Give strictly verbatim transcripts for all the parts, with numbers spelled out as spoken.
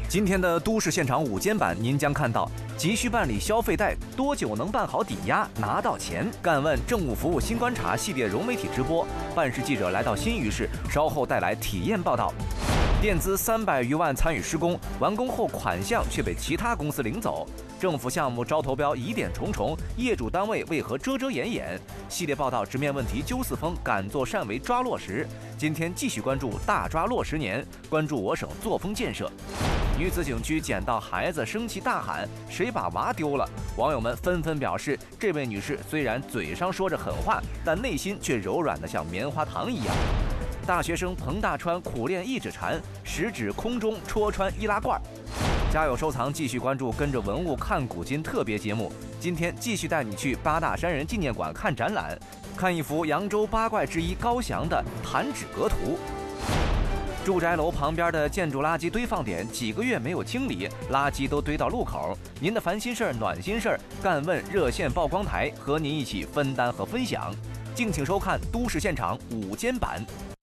今天的都市现场午间版，您将看到急需办理消费贷，多久能办好抵押拿到钱？干问政务服务新观察系列融媒体直播，办事记者来到新余市，稍后带来体验报道。垫资三百余万参与施工，完工后款项却被其他公司领走。政府项目招投标疑点重重，业主单位为何遮遮掩掩？系列报道直面问题揪四风，敢做善为抓落实。今天继续关注大抓落十年，关注我省作风建设。女子景区捡到孩子，生气大喊：“谁把娃丢了？”网友们纷纷表示，这位女士虽然嘴上说着狠话，但内心却柔软得像棉花糖一样。大学生彭大川苦练一指禅，食指空中戳穿易拉罐。家有收藏，继续关注跟着文物看古今特别节目。今天继续带你去八大山人纪念馆看展览，看一幅扬州八怪之一高翔的弹指阁图。住宅楼旁边的建筑垃圾堆放点几个月没有清理，垃圾都堆到路口。您的烦心事儿、暖心事儿，干问热线曝光台和您一起分担和分享。敬请收看《都市现场》午间版。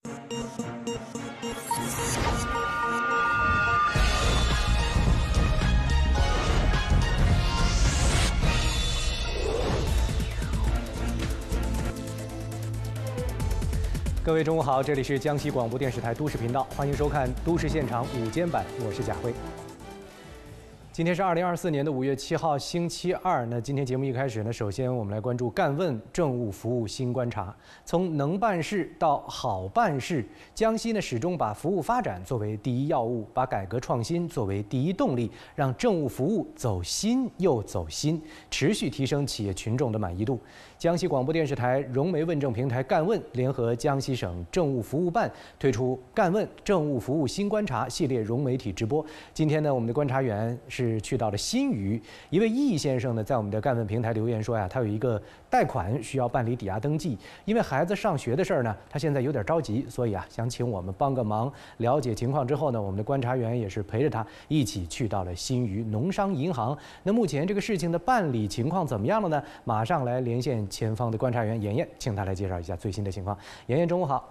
各位中午好，这里是江西广播电视台都市频道，欢迎收看《都市现场》午间版，我是贾辉。今天是二零二四年的五月七号，星期二。那今天节目一开始呢，首先我们来关注干问政务服务新观察。从能办事到好办事，江西呢始终把服务发展作为第一要务，把改革创新作为第一动力，让政务服务走新又走新，持续提升企业群众的满意度。江西广播电视台融媒问政平台干问联合江西省政务服务办推出干问政务服务新观察系列融媒体直播。今天呢，我们的观察员是去到了新余，一位易先生呢，在我们的干问平台留言说呀，他有一个贷款需要办理抵押登记，因为孩子上学的事儿呢，他现在有点着急，所以啊，想请我们帮个忙。了解情况之后呢，我们的观察员也是陪着他一起去到了新余农商银行。那目前这个事情的办理情况怎么样了呢？马上来连线前方的观察员妍妍，请她来介绍一下最新的情况。妍妍，中午好。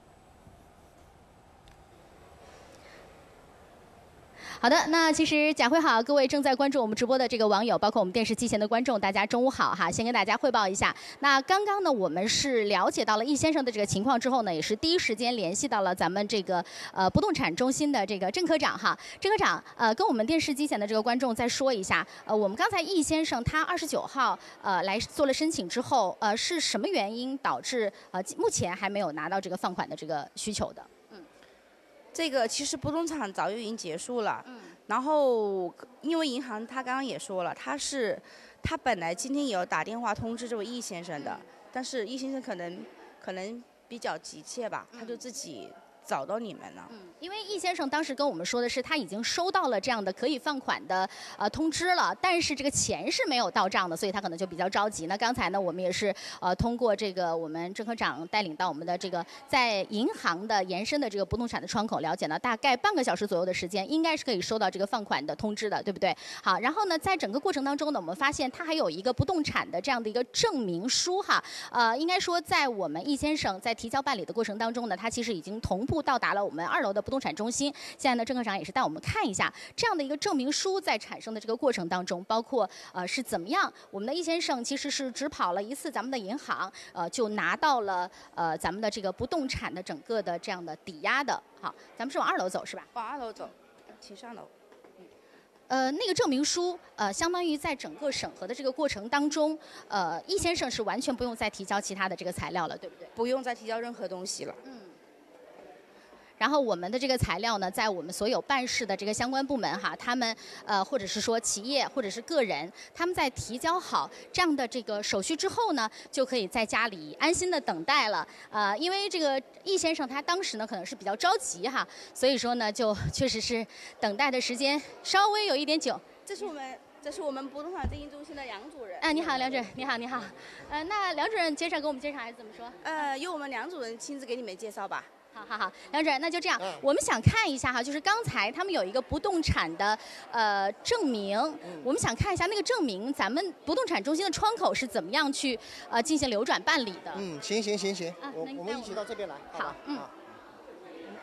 好的，那其实贾辉好，各位正在关注我们直播的这个网友，包括我们电视机前的观众，大家中午好哈。先跟大家汇报一下，那刚刚呢，我们是了解到了易先生的这个情况之后呢，也是第一时间联系到了咱们这个呃不动产中心的这个郑科长哈。郑科长，呃，跟我们电视机前的这个观众再说一下，呃，我们刚才易先生他二十九号呃来做了申请之后，呃，是什么原因导致呃目前还没有拿到这个放款的这个需求的？ 这个其实不动产早就已经结束了，嗯，然后因为银行他刚刚也说了，他是他本来今天也有打电话通知这位易先生的，嗯、但是易先生可能可能比较急切吧，他就自己找到你们了。 嗯，因为易先生当时跟我们说的是，他已经收到了这样的可以放款的呃通知了，但是这个钱是没有到账的，所以他可能就比较着急。那刚才呢，我们也是呃通过这个我们郑科长带领到我们的这个在银行的延伸的这个不动产的窗口了解呢，大概半个小时左右的时间，应该是可以收到这个放款的通知的，对不对？好，然后呢，在整个过程当中呢，我们发现他还有一个不动产的这样的一个证明书哈，呃，应该说在我们易先生在提交办理的过程当中呢，他其实已经同步到达了我们二楼的不动产中心。现在呢，郑科长也是带我们看一下这样的一个证明书在产生的这个过程当中，包括呃是怎么样，我们的易先生其实是只跑了一次咱们的银行，呃就拿到了呃咱们的这个不动产的整个的这样的抵押的。好，咱们是往二楼走是吧？ 往二楼走，请上楼。 呃，那个证明书，呃，相当于在整个审核的这个过程当中，呃，易先生是完全不用再提交其他的这个材料了，对不对？ 不用再提交任何东西了。 嗯。然后我们的这个材料呢，在我们所有办事的这个相关部门哈，他们呃或者是说企业或者是个人，他们在提交好这样的这个手续之后呢，就可以在家里安心的等待了。呃，因为这个易先生他当时呢可能是比较着急哈，所以说呢就确实是等待的时间稍微有一点久。 这是我们这是我们不动产征信中心的梁主任。 哎，你好，梁主任，你好，你好。呃，那梁主任介绍给我们介绍还是怎么说？ 呃，由我们梁主任亲自给你们介绍吧。 好好好，梁主任，那就这样，嗯、我们想看一下哈，就是刚才他们有一个不动产的呃证明，嗯、我们想看一下那个证明，咱们不动产中心的窗口是怎么样去呃进行流转办理的。 嗯，行行行行， 啊、 我我们一起到这边来。 好，嗯。我们看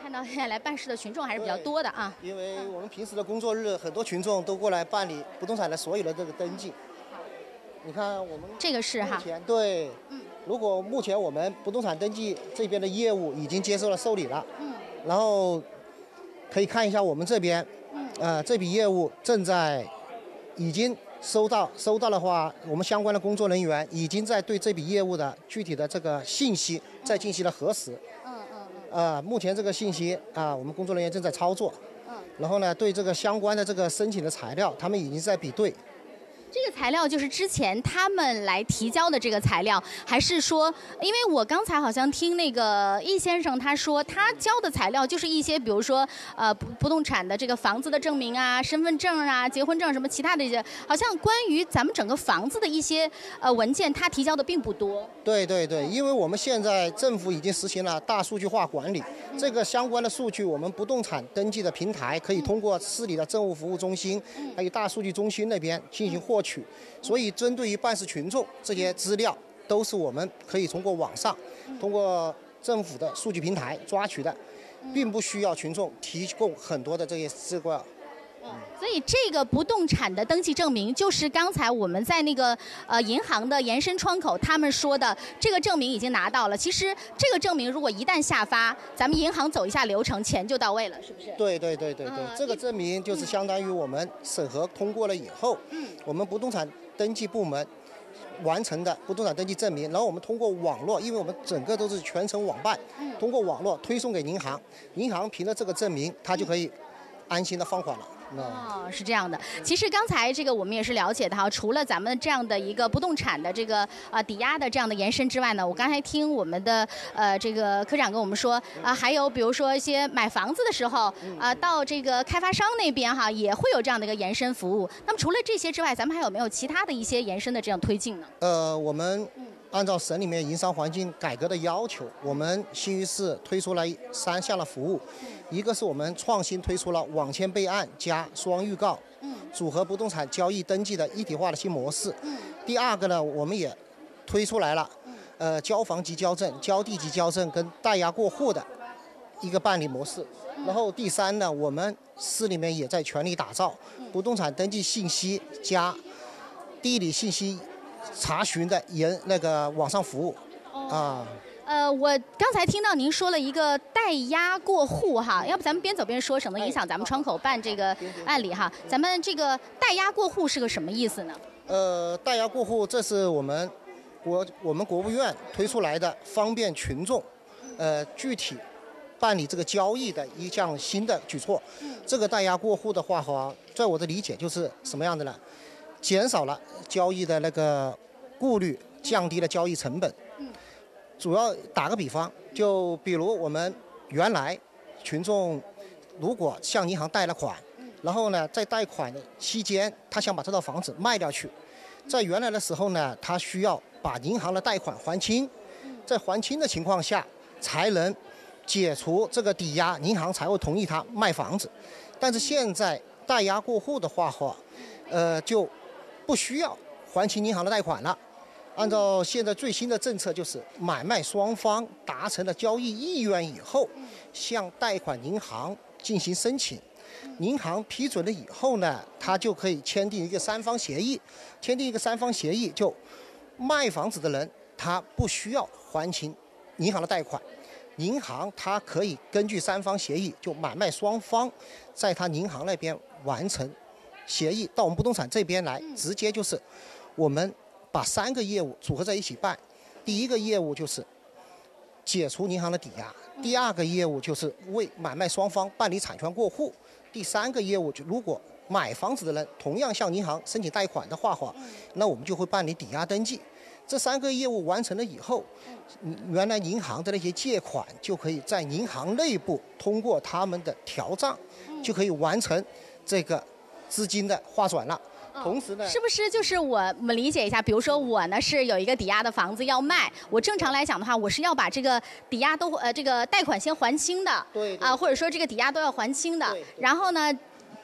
看到现在来办事的群众还是比较多的啊。 因为我们平时的工作日，很多群众都过来办理不动产的所有的这个登记。你看我们这个是哈， 目前对，嗯，如果目前我们不动产登记这边的业务已经接受了受理了，嗯，然后可以看一下我们这边，嗯，呃，这笔业务正在已经收到，收到的话，我们相关的工作人员已经在对这笔业务的具体的这个信息再进行了核实，嗯嗯嗯，呃，目前这个信息啊，我们工作人员正在操作，嗯，然后呢，对这个相关的这个申请的材料，他们已经在比对。 这个材料就是之前他们来提交的这个材料，还是说，因为我刚才好像听那个易先生他说，他交的材料就是一些，比如说呃不不动产的这个房子的证明啊、身份证啊、结婚证什么其他的这些，好像关于咱们整个房子的一些呃文件，他提交的并不多。 对对对，因为我们现在政府已经实行了大数据化管理，这个相关的数据，我们不动产登记的平台可以通过市里的政务服务中心，还有大数据中心那边进行获取。所以，针对于办事群众，这些资料都是我们可以通过网上、通过政府的数据平台抓取的，并不需要群众提供很多的这些资料。 所以这个不动产的登记证明，就是刚才我们在那个呃银行的延伸窗口，他们说的这个证明已经拿到了。其实这个证明如果一旦下发，咱们银行走一下流程，钱就到位了，是不是？ 对对对对对，呃、这个证明就是相当于我们审核通过了以后，嗯，我们不动产登记部门完成的不动产登记证明，然后我们通过网络，因为我们整个都是全程网办，嗯，通过网络推送给银行，银行凭着这个证明，它就可以安心的放款了。 哦，是这样的。其实刚才这个我们也是了解的哈，除了咱们这样的一个不动产的这个呃抵押的这样的延伸之外呢，我刚才听我们的呃这个科长跟我们说啊、呃，还有比如说一些买房子的时候啊、呃，到这个开发商那边哈也会有这样的一个延伸服务。那么除了这些之外，咱们还有没有其他的一些延伸的这样推进呢？ 呃，我们按照省里面营商环境改革的要求，我们新余市推出了三项的服务。一个是我们创新推出了网签备案加双预告，嗯，组合不动产交易登记的一体化的新模式。嗯，第二个呢，我们也推出来了，呃，交房及交证、交地及交证跟代押过户的一个办理模式。然后第三呢，我们市里面也在全力打造不动产登记信息加地理信息查询的研那个网上服务，啊。 呃，我刚才听到您说了一个代押过户哈，要不咱们边走边说，省得影响咱们窗口办这个案例哈。咱们这个代押过户是个什么意思呢？ 呃，代押过户，这是我们国我们国务院推出来的方便群众，呃，具体办理这个交易的一项新的举措。这个代押过户的话哈，在我的理解就是什么样的呢？减少了交易的那个顾虑，降低了交易成本。主要打个比方，就比如我们原来群众如果向银行贷了款，然后呢在贷款的期间，他想把这套房子卖掉去，在原来的时候呢，他需要把银行的贷款还清，在还清的情况下才能解除这个抵押，银行才会同意他卖房子。但是现在代押过户的话话，呃就不需要还清银行的贷款了。按照现在最新的政策，就是买卖双方达成了交易意愿以后，向贷款银行进行申请，银行批准了以后呢，他就可以签订一个三方协议，签订一个三方协议，就卖房子的人他不需要还清银行的贷款，银行他可以根据三方协议，就买卖双方在他银行那边完成协议，到我们不动产这边来，直接就是我们把三个业务组合在一起办。第一个业务就是解除银行的抵押，第二个业务就是为买卖双方办理产权过户，第三个业务就如果买房子的人同样向银行申请贷款的话话，那我们就会办理抵押登记。这三个业务完成了以后，原来银行的那些借款就可以在银行内部通过他们的调账，就可以完成这个资金的划转了。同时呢， 是不是就是我我们理解一下？比如说我呢是有一个抵押的房子要卖，我正常来讲的话，我是要把这个抵押都呃这个贷款先还清的， 对啊、 呃，或者说这个抵押都要还清的。然后呢，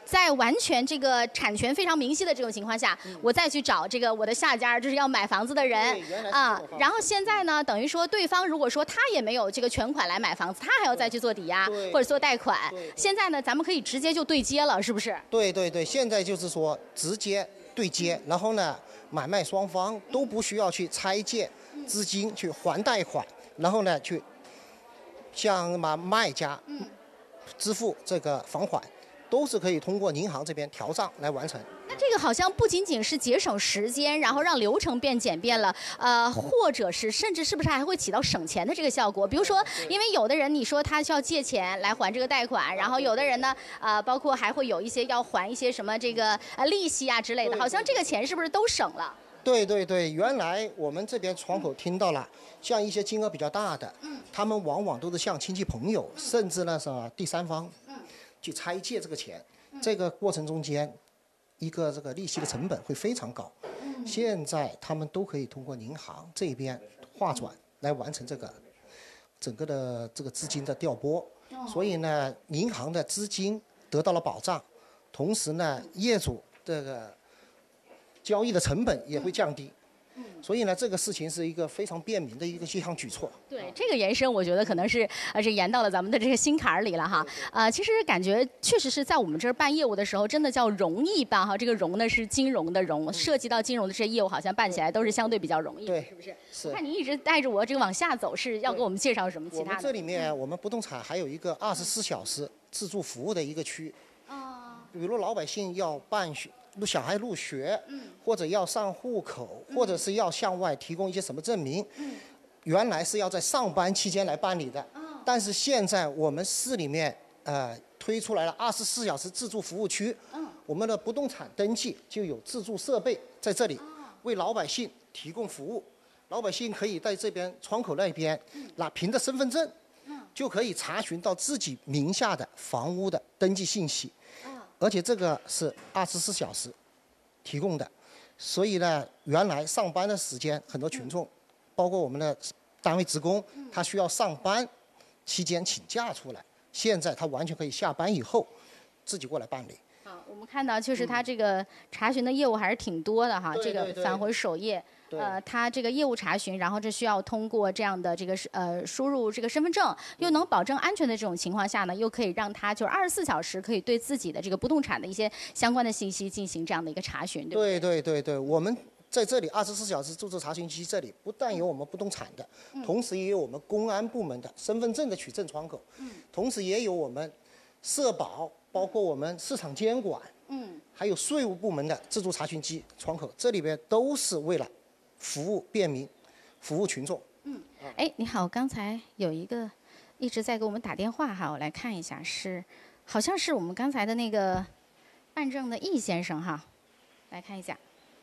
在完全这个产权非常明晰的这种情况下，嗯、我再去找这个我的下家，就是要买房子的人啊。然后现在呢，等于说对方如果说他也没有这个全款来买房子，他还要再去做抵押或者做贷款。现在呢，咱们可以直接就对接了，是不是？ 对对对，现在就是说直接对接，然后呢，买卖双方都不需要去拆借资金去还贷款，然后呢去向买卖家支付这个房款。都是可以通过银行这边调账来完成。 那这个好像不仅仅是节省时间，然后让流程变简便了，呃，或者是甚至是不是还会起到省钱的这个效果？比如说，因为有的人你说他需要借钱来还这个贷款，然后有的人呢，呃，包括还会有一些要还一些什么这个呃利息啊之类的，好像这个钱是不是都省了？ 对对对，原来我们这边窗口听到了，像一些金额比较大的，嗯，他们往往都是向亲戚朋友，甚至呢是第三方。去拆借这个钱，这个过程中间，一个这个利息的成本会非常高。现在他们都可以通过银行这边划转来完成这个整个的这个资金的调拨，所以呢，银行的资金得到了保障，同时呢，业主这个交易的成本也会降低。所以呢，这个事情是一个非常便民的一个一项举措。 对这个延伸，我觉得可能是呃，这延到了咱们的这个心坎儿里了哈。呃，其实感觉确实是在我们这儿办业务的时候，真的叫容易办哈。这个融呢是金融的融，涉及到金融的这些业务，好像办起来都是相对比较容易， 对， 是不是？ 是。 我看你一直带着我这个往下走，是要给我们介绍什么其他的？ 我们这里面，我们不动产还有一个二十四小时自助服务的一个区。 哦。 比如老百姓要办学。小孩入学，或者要上户口，或者是要向外提供一些什么证明，原来是要在上班期间来办理的，但是现在我们市里面呃推出来了二十四小时自助服务区，我们的不动产登记就有自助设备在这里为老百姓提供服务，老百姓可以在这边窗口那边拿凭着身份证，就可以查询到自己名下的房屋的登记信息。而且这个是二十四小时提供的，所以呢，原来上班的时间很多群众，包括我们的单位职工，他需要上班期间请假出来，现在他完全可以下班以后自己过来办理。 好，我们看到就是他这个查询的业务还是挺多的哈， 嗯、 这个返回首页。呃，他这个业务查询，然后这需要通过这样的这个呃输入这个身份证，又能保证安全的这种情况下呢，又可以让他就是二十四小时可以对自己的这个不动产的一些相关的信息进行这样的一个查询，对不对？ 对对对对，我们在这里二十四小时注册查询机这里不但有我们不动产的，嗯、同时也有我们公安部门的身份证的取证窗口，嗯、同时也有我们社保，包括我们市场监管，嗯，还有税务部门的自助查询机窗口，这里边都是为了服务便民，服务群众。 嗯，哎，你好，刚才有一个一直在给我们打电话哈，我来看一下，是好像是我们刚才的那个办证的易先生哈，来看一下。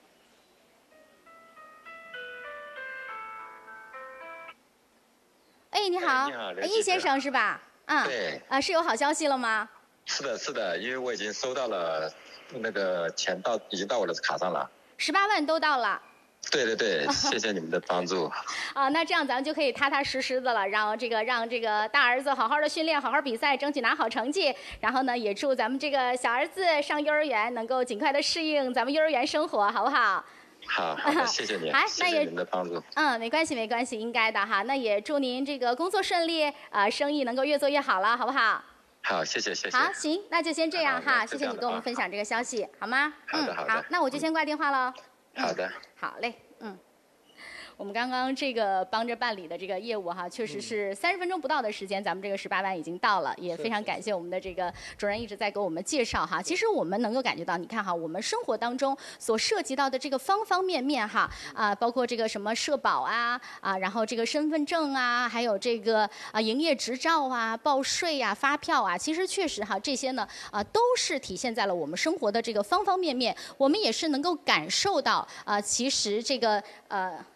哎，你好， 你好， 易先生是吧？嗯， 对。 啊，是有好消息了吗？ 是的，是的，因为我已经收到了那个钱到，已经到我的卡上了。 十八万都到了。 对对对，谢谢你们的帮助。 啊，那这样咱们就可以踏踏实实的了，让这个让这个大儿子好好的训练，好好比赛，争取拿好成绩。然后呢，也祝咱们这个小儿子上幼儿园能够尽快的适应咱们幼儿园生活，好不好？ 好，好的，谢谢您， 好， 谢谢您的帮助。 嗯，没关系，没关系，应该的哈。那也祝您这个工作顺利，啊、呃，生意能够越做越好了，好不好？ 好，谢谢，谢谢。 好，行，那就先这样哈，谢谢你跟我们分享这个消息，好吗？ 好的，好的。 好，那我就先挂电话喽。 好的。 好嘞，嗯。我们刚刚这个帮着办理的这个业务哈，确实是三十分钟不到的时间，咱们这个十八万已经到了，也非常感谢我们的这个主任一直在给我们介绍哈。其实我们能够感觉到，你看哈，我们生活当中所涉及到的这个方方面面哈，啊，包括这个什么社保啊，啊，然后这个身份证啊，还有这个啊营业执照啊、报税啊、发票啊，其实确实哈，这些呢啊都是体现在了我们生活的这个方方面面，我们也是能够感受到啊，其实这个呃。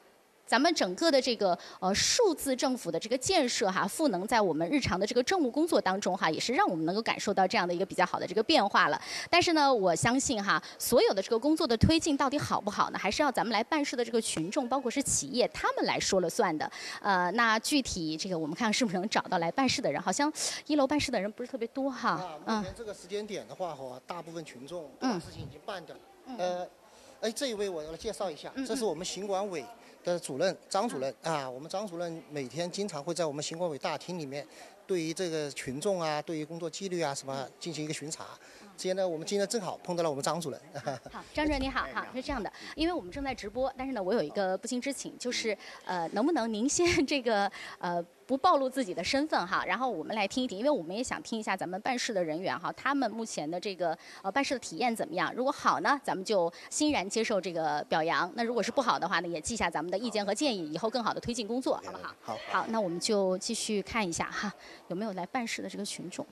咱们整个的这个呃数字政府的这个建设哈，赋能在我们日常的这个政务工作当中哈，也是让我们能够感受到这样的一个比较好的这个变化了。但是呢，我相信哈，所有的这个工作的推进到底好不好呢，还是要咱们来办事的这个群众，包括是企业，他们来说了算的。呃，那具体这个我们看看是不是能找到来办事的人，好像一楼办事的人不是特别多哈。 嗯。目前这个时间点的话，哈，大部分群众都把事情已经办掉了。嗯。呃，哎，这一位我来介绍一下，这是我们行管委的主任张主任啊，我们张主任每天经常会在我们行管委大厅里面，对于这个群众啊，对于工作纪律啊什么进行一个巡查。今天呢，我们今天正好碰到了我们张主任。 好，张主任你好，哈，是这样的，因为我们正在直播，但是呢，我有一个不经之请，就是呃，能不能您先这个呃。不暴露自己的身份哈，然后我们来听一听，因为我们也想听一下咱们办事的人员哈，他们目前的这个呃办事的体验怎么样？如果好呢，咱们就欣然接受这个表扬；那如果是不好的话呢，也记下咱们的意见和建议，以后更好的推进工作，好不好？ 好， 好，那我们就继续看一下哈，有没有来办事的这个群众。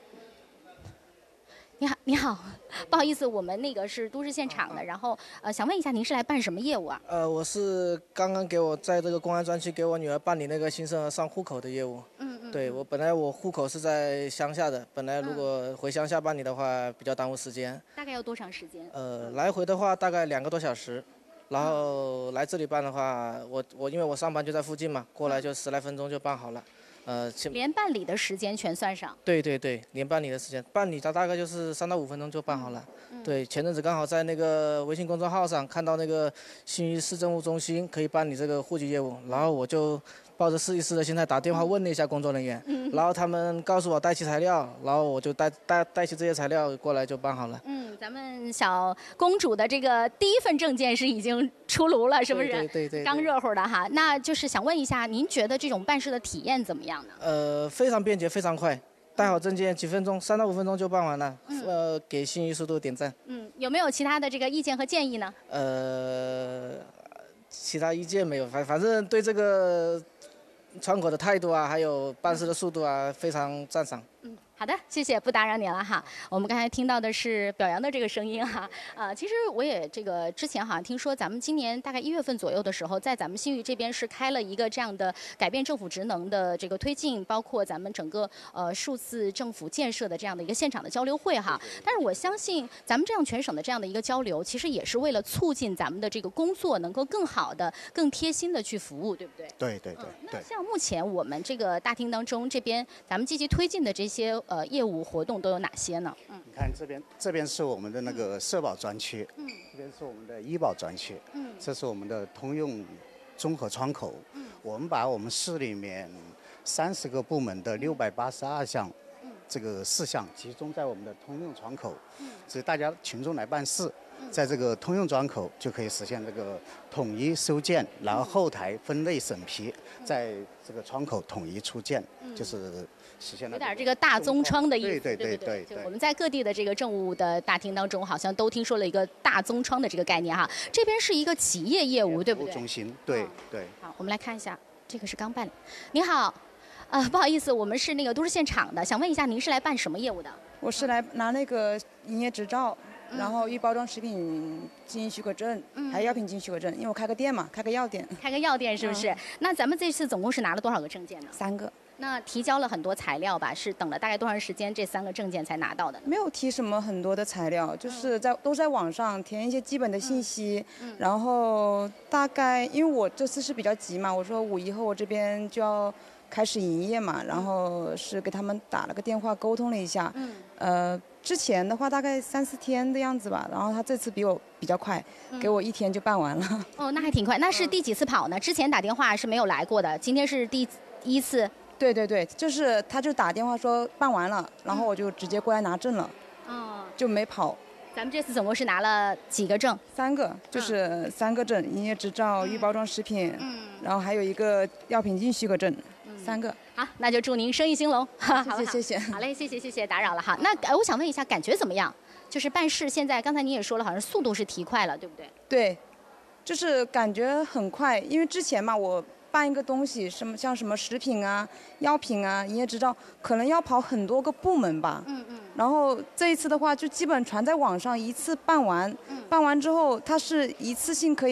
你好，你好，不好意思，我们那个是都市现场的，然后呃，想问一下，您是来办什么业务啊？ 呃，我是刚刚给我在这个公安专区给我女儿办理那个新生儿上户口的业务。嗯嗯。对，我本来我户口是在乡下的，本来如果回乡下办理的话，比较耽误时间。 大概要多长时间？ 呃，来回的话大概两个多小时，然后来这里办的话，我我因为我上班就在附近嘛，过来就十来分钟就办好了。呃， 连办理的时间全算上。 对对对，连办理的时间，办理它大概就是三到五分钟就办好了。嗯、对，前阵子刚好在那个微信公众号上看到那个新余市政务中心可以办理这个户籍业务，然后我就抱着试一试的心态打电话问了一下工作人员，嗯、然后他们告诉我带齐材料，然后我就带带带齐这些材料过来就办好了。 嗯，咱们小公主的这个第一份证件是已经出炉了，是不是？ 对对 对, 对。 刚热乎的哈，那就是想问一下，您觉得这种办事的体验怎么样呢？ 呃，非常便捷，非常快。带好证件几分钟，三到五分钟就办完了。嗯、呃，给信息速度点赞。 嗯，有没有其他的这个意见和建议呢？ 呃，其他意见没有，反反正对这个窗口的态度啊，还有办事的速度啊，非常赞赏。 嗯。好的，谢谢，不打扰您了哈。我们刚才听到的是表扬的这个声音哈，呃，其实我也这个之前好像听说，咱们今年大概一月份左右的时候，在咱们新余这边是开了一个这样的改变政府职能的这个推进，包括咱们整个呃数字政府建设的这样的一个现场的交流会哈。但是我相信，咱们这样全省的这样的一个交流，其实也是为了促进咱们的这个工作能够更好的、更贴心的去服务，对不对？ 对对对。 嗯、那像目前我们这个大厅当中这边，咱们积极推进的这些。呃，业务活动都有哪些呢？ 嗯，你看这边，这边是我们的那个社保专区，嗯，这边是我们的医保专区，嗯，这是我们的通用综合窗口，嗯，我们把我们市里面三十个部门的六百八十二项，嗯，这个事项集中在我们的通用窗口，嗯，所以大家群众来办事。在这个通用窗口就可以实现这个统一收件，然后后台分类审批，在这个窗口统一出件，就是实现了有点这个大宗窗的意思， 对对对对对。我们在各地的这个政务的大厅当中，好像都听说了一个大宗窗的这个概念哈。这边是一个企业业务，对不对？ 中心，对对。 好，我们来看一下，这个是刚办理。你好，呃，不好意思，我们是那个都市现场的，想问一下，您是来办什么业务的？ 我是来拿那个营业执照。然后预包装食品经营许可证，嗯、还有药品经营许可证，因为我开个店嘛，开个药店。 开个药店是不是？嗯、那咱们这次总共是拿了多少个证件呢？ 三个。 那提交了很多材料吧？是等了大概多长时间这三个证件才拿到的？ 没有提什么很多的材料，就是在、嗯、都在网上填一些基本的信息，嗯、然后大概因为我这次是比较急嘛，我说五一后我这边就要开始营业嘛，然后是给他们打了个电话沟通了一下，嗯、呃。之前的话大概三四天的样子吧，然后他这次比我比较快，嗯、给我一天就办完了。 哦，那还挺快。那是第几次跑呢？之前打电话是没有来过的，今天是第一次。 对对对，就是他就打电话说办完了，然后我就直接过来拿证了。哦。就没跑。 咱们这次总共是拿了几个证？ 三个，就是三个证：营业执照、预包装食品，嗯，然后还有一个药品经营许可证。三个。 好，那就祝您生意兴隆。 谢谢谢谢。 好嘞，谢谢谢谢，打扰了哈。那呃，我想问一下，感觉怎么样？就是办事现在，刚才您也说了，好像速度是提快了，对不对？ 对，就是感觉很快，因为之前嘛，我办一个东西，什么像什么食品啊、药品啊、营业执照，可能要跑很多个部门吧。嗯嗯。然后这一次的话，就基本传在网上，一次办完。嗯。办完之后，它是一次性可以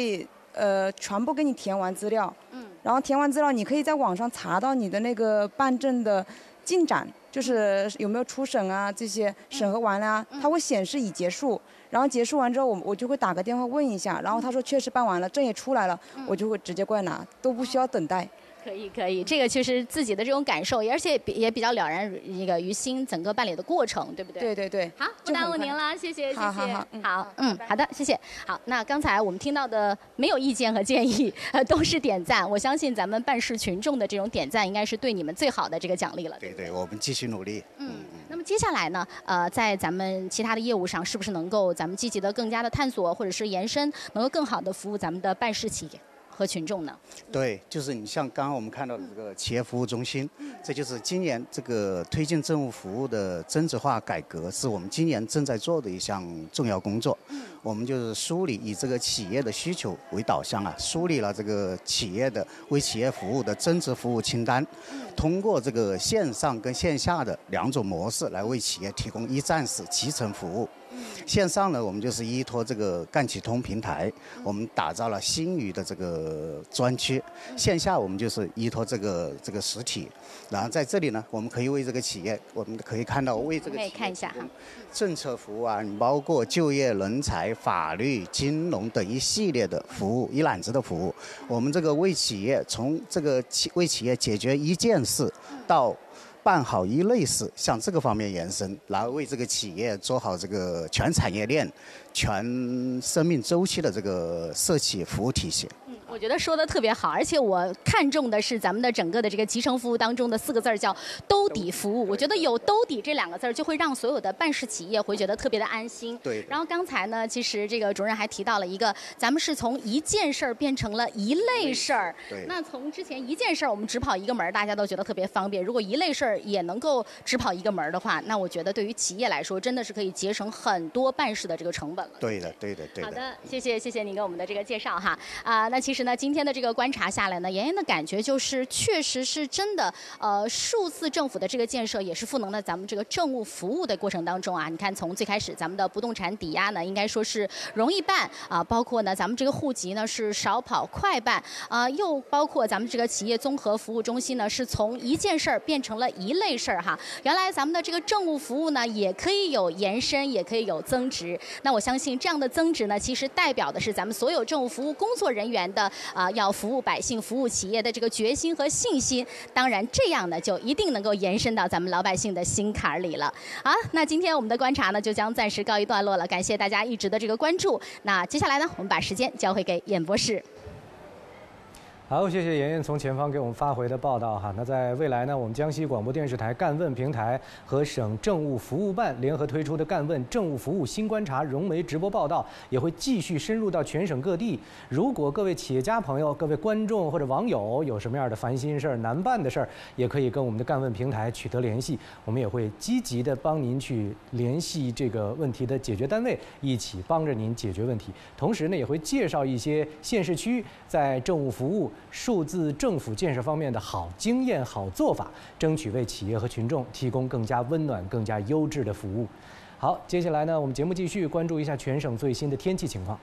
呃全部给你填完资料，嗯，然后填完资料，你可以在网上查到你的那个办证的进展，就是有没有初审啊这些审核完了、啊，它会显示已结束。然后结束完之后，我我就会打个电话问一下，然后他说确实办完了，证也出来了，我就会直接过来拿，都不需要等待。 可以可以，这个确实自己的这种感受，而且也比较了然那个于心整个办理的过程，对不对？ 对对对。 好，不耽误您了，谢谢谢谢。 好好好， 嗯、好，嗯，好的，谢谢。好，那刚才我们听到的没有意见和建议，呃，都是点赞。我相信咱们办事群众的这种点赞，应该是对你们最好的这个奖励了。 对对，我们继续努力。 嗯。那么接下来呢，呃，在咱们其他的业务上，是不是能够咱们积极的更加的探索或者是延伸，能够更好的服务咱们的办事企业和群众呢？ 对，就是你像刚刚我们看到的这个企业服务中心，这就是今年这个推进政务服务的增值化改革，是我们今年正在做的一项重要工作。我们就是梳理以这个企业的需求为导向啊，梳理了这个企业的为企业服务的增值服务清单，通过这个线上跟线下的两种模式来为企业提供一站式集成服务。线上呢，我们就是依托这个干企通平台，我们打造了新余的这个专区；线下我们就是依托这个这个实体。然后在这里呢，我们可以为这个企业，我们可以看到为这个企业看一下哈， 政策服务啊，包括就业、人才、法律、金融等一系列的服务，一揽子的服务。我们这个为企业从这个企为企业解决一件事到办好一类事，向这个方面延伸，然后为这个企业做好这个全产业链、全生命周期的这个社企服务体系。 我觉得说的特别好，而且我看重的是咱们的整个的这个集成服务当中的四个字儿叫兜底服务。我觉得有兜底这两个字儿，就会让所有的办事企业会觉得特别的安心。 对。 然后刚才呢，其实这个主任还提到了一个，咱们是从一件事儿变成了一类事儿。 对。 那从之前一件事儿我们只跑一个门，大家都觉得特别方便。如果一类事儿也能够只跑一个门的话，那我觉得对于企业来说，真的是可以节省很多办事的这个成本了。 对的，对的，对的。 好的，谢谢谢谢您给我们的这个介绍哈。啊、呃，那其实呢，今天的这个观察下来呢，妍妍的感觉就是，确实是真的，呃，数字政府的这个建设也是赋能了咱们这个政务服务的过程当中啊。你看，从最开始咱们的不动产抵押呢，应该说是容易办啊、呃，包括呢咱们这个户籍呢是少跑快办啊、呃，又包括咱们这个企业综合服务中心呢是从一件事儿变成了一类事儿哈。原来咱们的这个政务服务呢也可以有延伸，也可以有增值。那我相信这样的增值呢，其实代表的是咱们所有政务服务工作人员的啊、呃、要服务百姓、服务企业的这个决心和信心。当然，这样呢就一定能够延伸到咱们老百姓的心坎儿里了。好，那今天我们的观察呢就将暂时告一段落了，感谢大家一直的这个关注。那接下来呢，我们把时间交回给演博士。 好，谢谢妍妍从前方给我们发回的报道哈。那在未来呢，我们江西广播电视台干问平台和省政务服务办联合推出的干问政务服务新观察融媒直播报道，也会继续深入到全省各地。如果各位企业家朋友、各位观众或者网友有什么样的烦心事儿、难办的事儿，也可以跟我们的干问平台取得联系，我们也会积极的帮您去联系这个问题的解决单位，一起帮着您解决问题。同时呢，也会介绍一些县市区在政务服务、数字政府建设方面的好经验、好做法，争取为企业和群众提供更加温暖、更加优质的服务。好，接下来呢，我们节目继续关注一下全省最新的天气情况。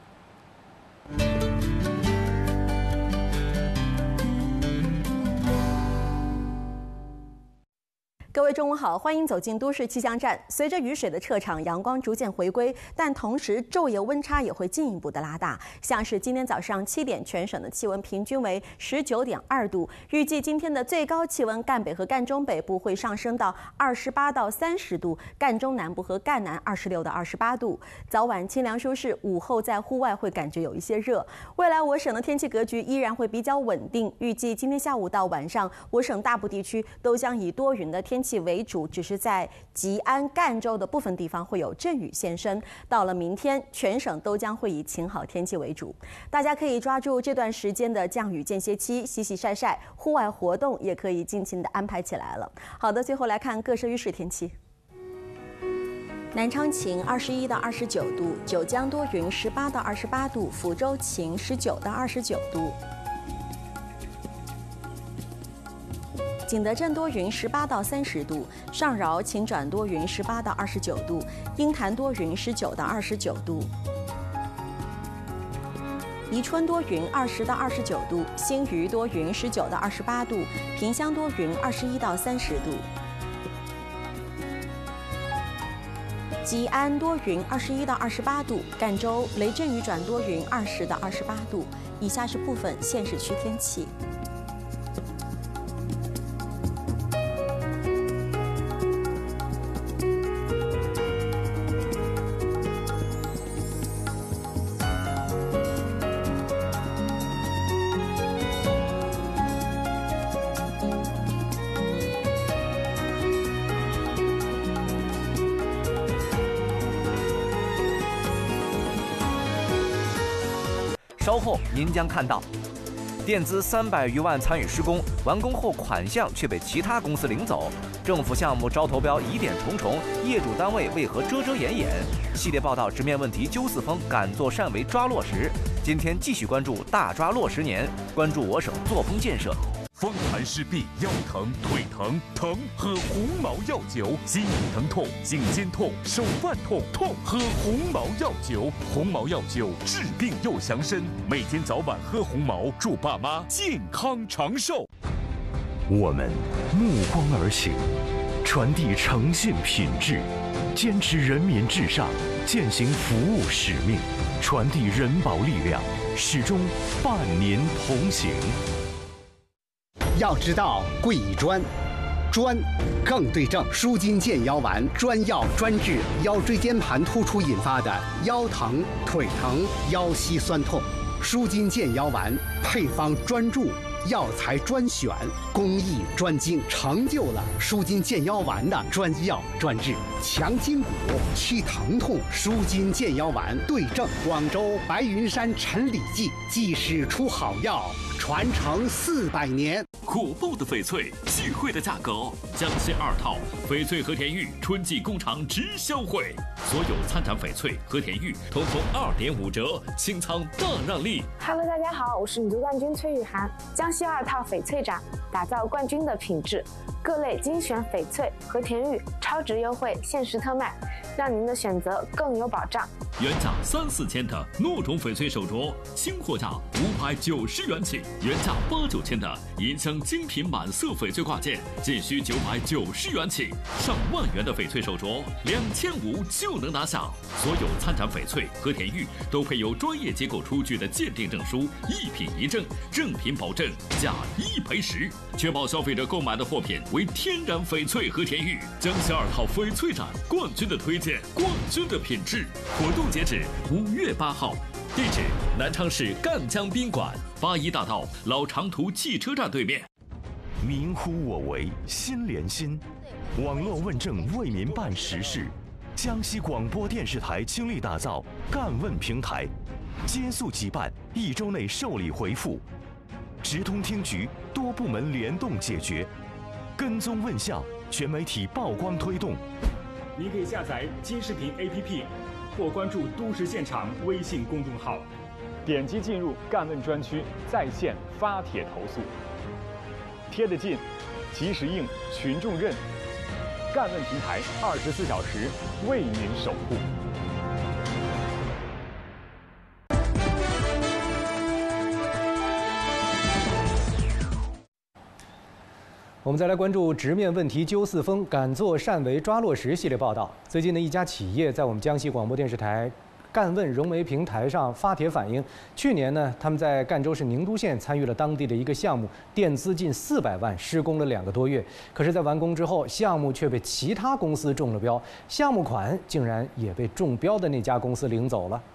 各位中午好，欢迎走进都市气象站。随着雨水的撤场，阳光逐渐回归，但同时昼夜温差也会进一步的拉大。像是今天早上七点，全省的气温平均为十九点二度，预计今天的最高气温，赣北和赣中北部会上升到二十八到三十度，赣中南部和赣南二十六到二十八度。早晚清凉舒适，午后在户外会感觉有一些热。未来我省的天气格局依然会比较稳定，预计今天下午到晚上，我省大部地区都将以多云的天气为主，只是在吉安、赣州的部分地方会有阵雨现身。到了明天，全省都将会以晴好天气为主，大家可以抓住这段时间的降雨间歇期，洗洗晒晒，户外活动也可以尽情的安排起来了。好的，最后来看各省雨水天气。南昌晴，二十一到二十九度；九江多云，十八到二十八度；福州晴，十九到二十九度。景德镇多云，十八到三十度；上饶晴转多云，十八到二十九度；鹰潭多云，十九到二十九度。 宜春多云，二十到二十九度；新余多云，十九到二十八度；萍乡多云，二十一到三十度；吉安多云，二十一到二十八度；赣州雷阵雨转多云，二十到二十八度。以下是部分县市区天气。 稍后您将看到，垫资三百余万参与施工，完工后款项却被其他公司领走。政府项目招投标疑点重重，业主单位为何遮遮掩掩？系列报道直面问题揪四风，敢作善为抓落实。今天继续关注大抓落实年，关注我省作风建设。 风寒湿痹、腰疼、腿疼，疼喝红毛药酒；心隐疼痛、颈肩痛、手腕痛，痛喝红毛药酒。红毛药酒治病又强身，每天早晚喝红毛，祝爸妈健康长寿。 我们目光而行，传递诚信品质，坚持人民至上，践行服务使命，传递人保力量，始终伴您同行。 要知道贵以专，专更对症。舒筋健腰丸专药专治腰椎间盘突出引发的腰疼、腿疼、腰膝酸痛。舒筋健腰丸配方专注，药材专选，工艺专精，成就了舒筋健腰丸的专药专治，强筋骨、去疼痛。舒筋健腰丸对症。广州白云山陈李记技师出好药，传承四百年。 火爆的翡翠，聚会的价格，江西二套翡翠和田玉春季工厂直销会，所有参展翡翠和田玉统统二点五折，清仓大让利。 Hello， 大家好，我是女足冠军崔雨涵。江西二套翡翠展，打造冠军的品质，各类精选翡翠和田玉超值优惠，限时特卖，让您的选择更有保障。 原价三四千的糯种翡翠手镯，新货价五百九十元起；原价八九千的银镶精品满色翡翠挂件，仅需九百九十元起。上万元的翡翠手镯，两千五就能拿下。所有参展翡翠和田玉都配有专业机构出具的鉴定证书，一品一证，正品保证，假一赔十，确保消费者购买的货品为天然翡翠和田玉。江西二套翡翠展，冠军的推荐，冠军的品质。活动截止五月八号，地址南昌市赣江宾馆八一大道老长途汽车站对面。 民乎我为，心连心，网络问政为民办实事。江西广播电视台倾力打造赣问平台，接速即办，一周内受理回复，直通厅局，多部门联动解决，跟踪问效，全媒体曝光推动。 您可以下载金视频 A P P。或关注都市现场微信公众号，点击进入赣问专区，在线发帖投诉，贴得近，及时应，群众认。赣问平台二十四小时为您守护。 我们再来关注直面问题揪四风，敢作善为抓落实系列报道。最近的一家企业在我们江西广播电视台赣问融媒平台上发帖反映，去年呢，他们在赣州市宁都县参与了当地的一个项目，垫资近四百万，施工了两个多月。可是，在完工之后，项目却被其他公司中了标，项目款竟然也被中标的那家公司领走了。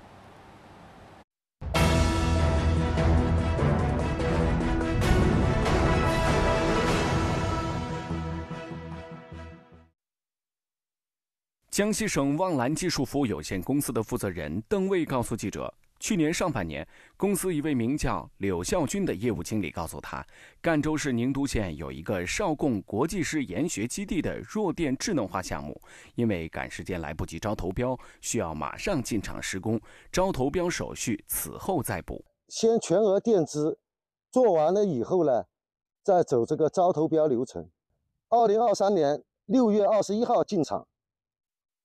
江西省望蓝技术服务有限公司的负责人邓卫告诉记者，去年上半年，公司一位名叫柳孝军的业务经理告诉他，赣州市宁都县有一个邵贡国际师研学基地的弱电智能化项目，因为赶时间来不及招投标，需要马上进场施工，招投标手续此后再补。 先全额垫资，做完了以后呢，再走这个招投标流程。二零二三年六月二十一号进场。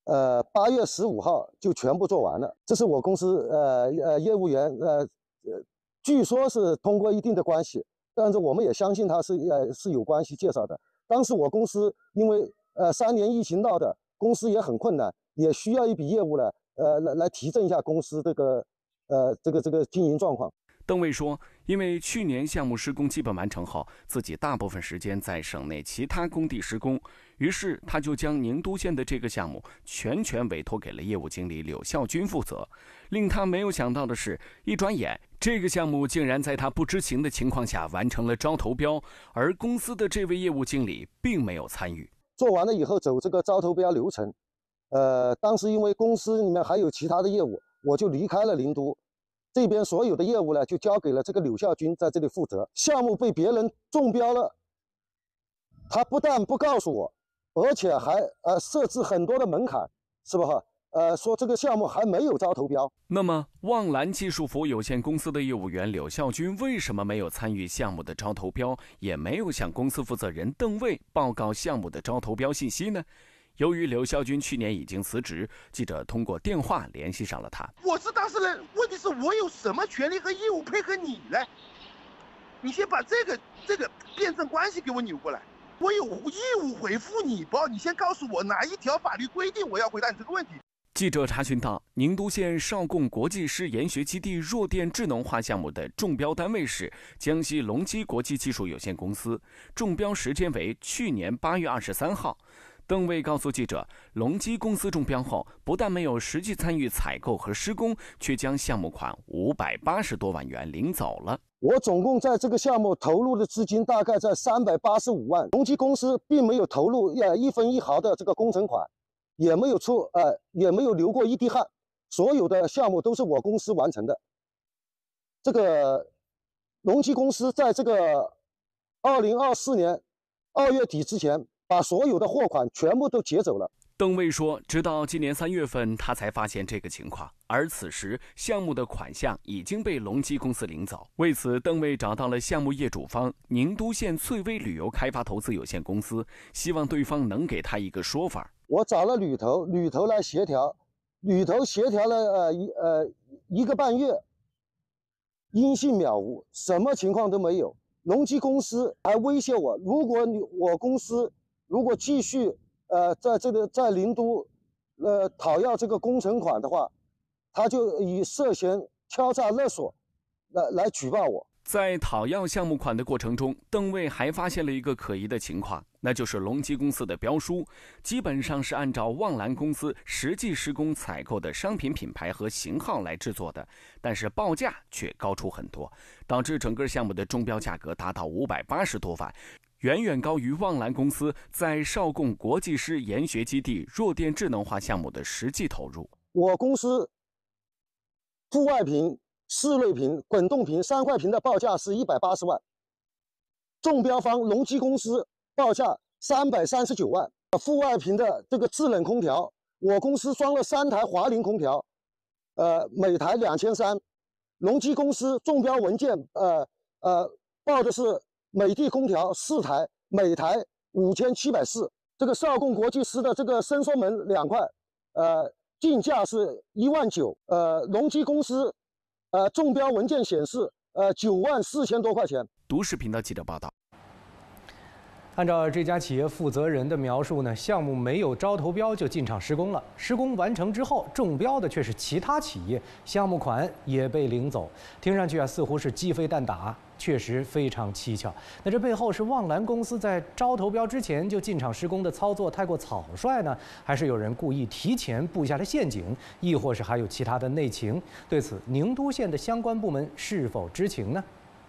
呃八月十五号就全部做完了。这是我公司呃呃业务员呃呃，据说是通过一定的关系，但是我们也相信他是呃是有关系介绍的。当时我公司因为呃三年疫情闹的，公司也很困难，也需要一笔业务呢，呃来来提振一下公司这个呃这个这个经营状况。 邓卫说，因为去年项目施工基本完成后，自己大部分时间在省内其他工地施工，于是他就将宁都县的这个项目全权委托给了业务经理柳孝军负责。令他没有想到的是，一转眼这个项目竟然在他不知情的情况下完成了招投标，而公司的这位业务经理并没有参与。 做完了以后走这个招投标流程，呃，当时因为公司里面还有其他的业务，我就离开了宁都。这边所有的业务呢，就交给了这个柳孝军在这里负责。项目被别人中标了，他不但不告诉我，而且还呃设置很多的门槛，是吧？呃，说这个项目还没有招投标。 那么，旺蓝技术服务有限公司的业务员柳孝军为什么没有参与项目的招投标，也没有向公司负责人邓卫报告项目的招投标信息呢？由于柳孝军去年已经辞职，记者通过电话联系上了他。 我是当事人，问题是我有什么权利和义务配合你呢？你先把这个这个辩证关系给我扭过来，我有义务回复你不？你先告诉我哪一条法律规定我要回答你这个问题。 记者查询到，宁都县少贡国际师研学基地弱电智能化项目的中标单位是江西隆基国际技术有限公司，中标时间为去年八月二十三号。邓卫告诉记者，隆基公司中标后，不但没有实际参与采购和施工，却将项目款五百八十多万元领走了。 我总共在这个项目投入的资金大概在三百八十五万，隆基公司并没有投入呃一分一毫的这个工程款，也没有出呃也没有流过一滴汗，所有的项目都是我公司完成的。这个隆基公司在这个二零二四年二月底之前，把所有的货款全部都劫走了。 邓卫说，直到今年三月份，他才发现这个情况，而此时项目的款项已经被隆基公司领走。为此，邓卫找到了项目业主方宁都县翠微旅游开发投资有限公司，希望对方能给他一个说法。 我找了旅投，旅投来协调，旅投协调了呃一呃一个半月，音信渺无，什么情况都没有。隆基公司还威胁我，如果你我公司如果继续呃在这个在宁都呃讨要这个工程款的话，他就以涉嫌敲诈勒索来来举报我。 在讨要项目款的过程中，邓卫还发现了一个可疑的情况，那就是隆基公司的标书基本上是按照旺蓝公司实际施工采购的商品品牌和型号来制作的，但是报价却高出很多，导致整个项目的中标价格达到五百八十多万，远远高于旺蓝公司在少贡国际师研学基地弱电智能化项目的实际投入。 我公司户外屏、室内屏、滚动屏三块屏的报价是一百八十万，中标方隆基公司报价三百三十九万。户外屏的这个制冷空调，我公司装了三台华凌空调，呃，每台两千三。隆基公司中标文件，呃呃，报的是美的空调四台，每台五千七百四。这个少贡国际师的这个伸缩门两块，呃，进价是一万九。呃，隆基公司，呃，中标文件显示，呃，九万四千多块钱。 都市频道记者报道。 按照这家企业负责人的描述呢，项目没有招投标就进场施工了。施工完成之后，中标的却是其他企业，项目款也被领走。听上去啊，似乎是鸡飞蛋打，确实非常蹊跷。那这背后是旺蓝公司在招投标之前就进场施工的操作太过草率呢，还是有人故意提前布下了陷阱，亦或是还有其他的内情？对此，宁都县的相关部门是否知情呢？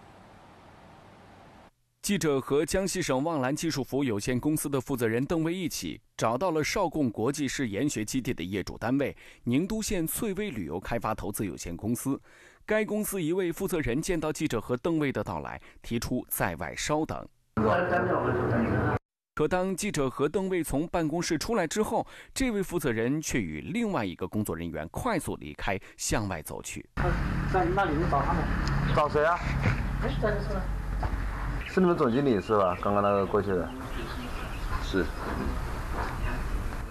记者和江西省旺蓝技术服务有限公司的负责人邓卫一起找到了少贡国际师研学基地的业主单位宁都县翠微旅游开发投资有限公司。该公司一位负责人见到记者和邓卫的到来，提出在外稍等。可当记者和邓卫从办公室出来之后，这位负责人却与另外一个工作人员快速离开，向外走去。 在那里面找他们？ 找谁啊？ 哎，在这是。 是你们总经理是吧？刚刚那个过去的。 是。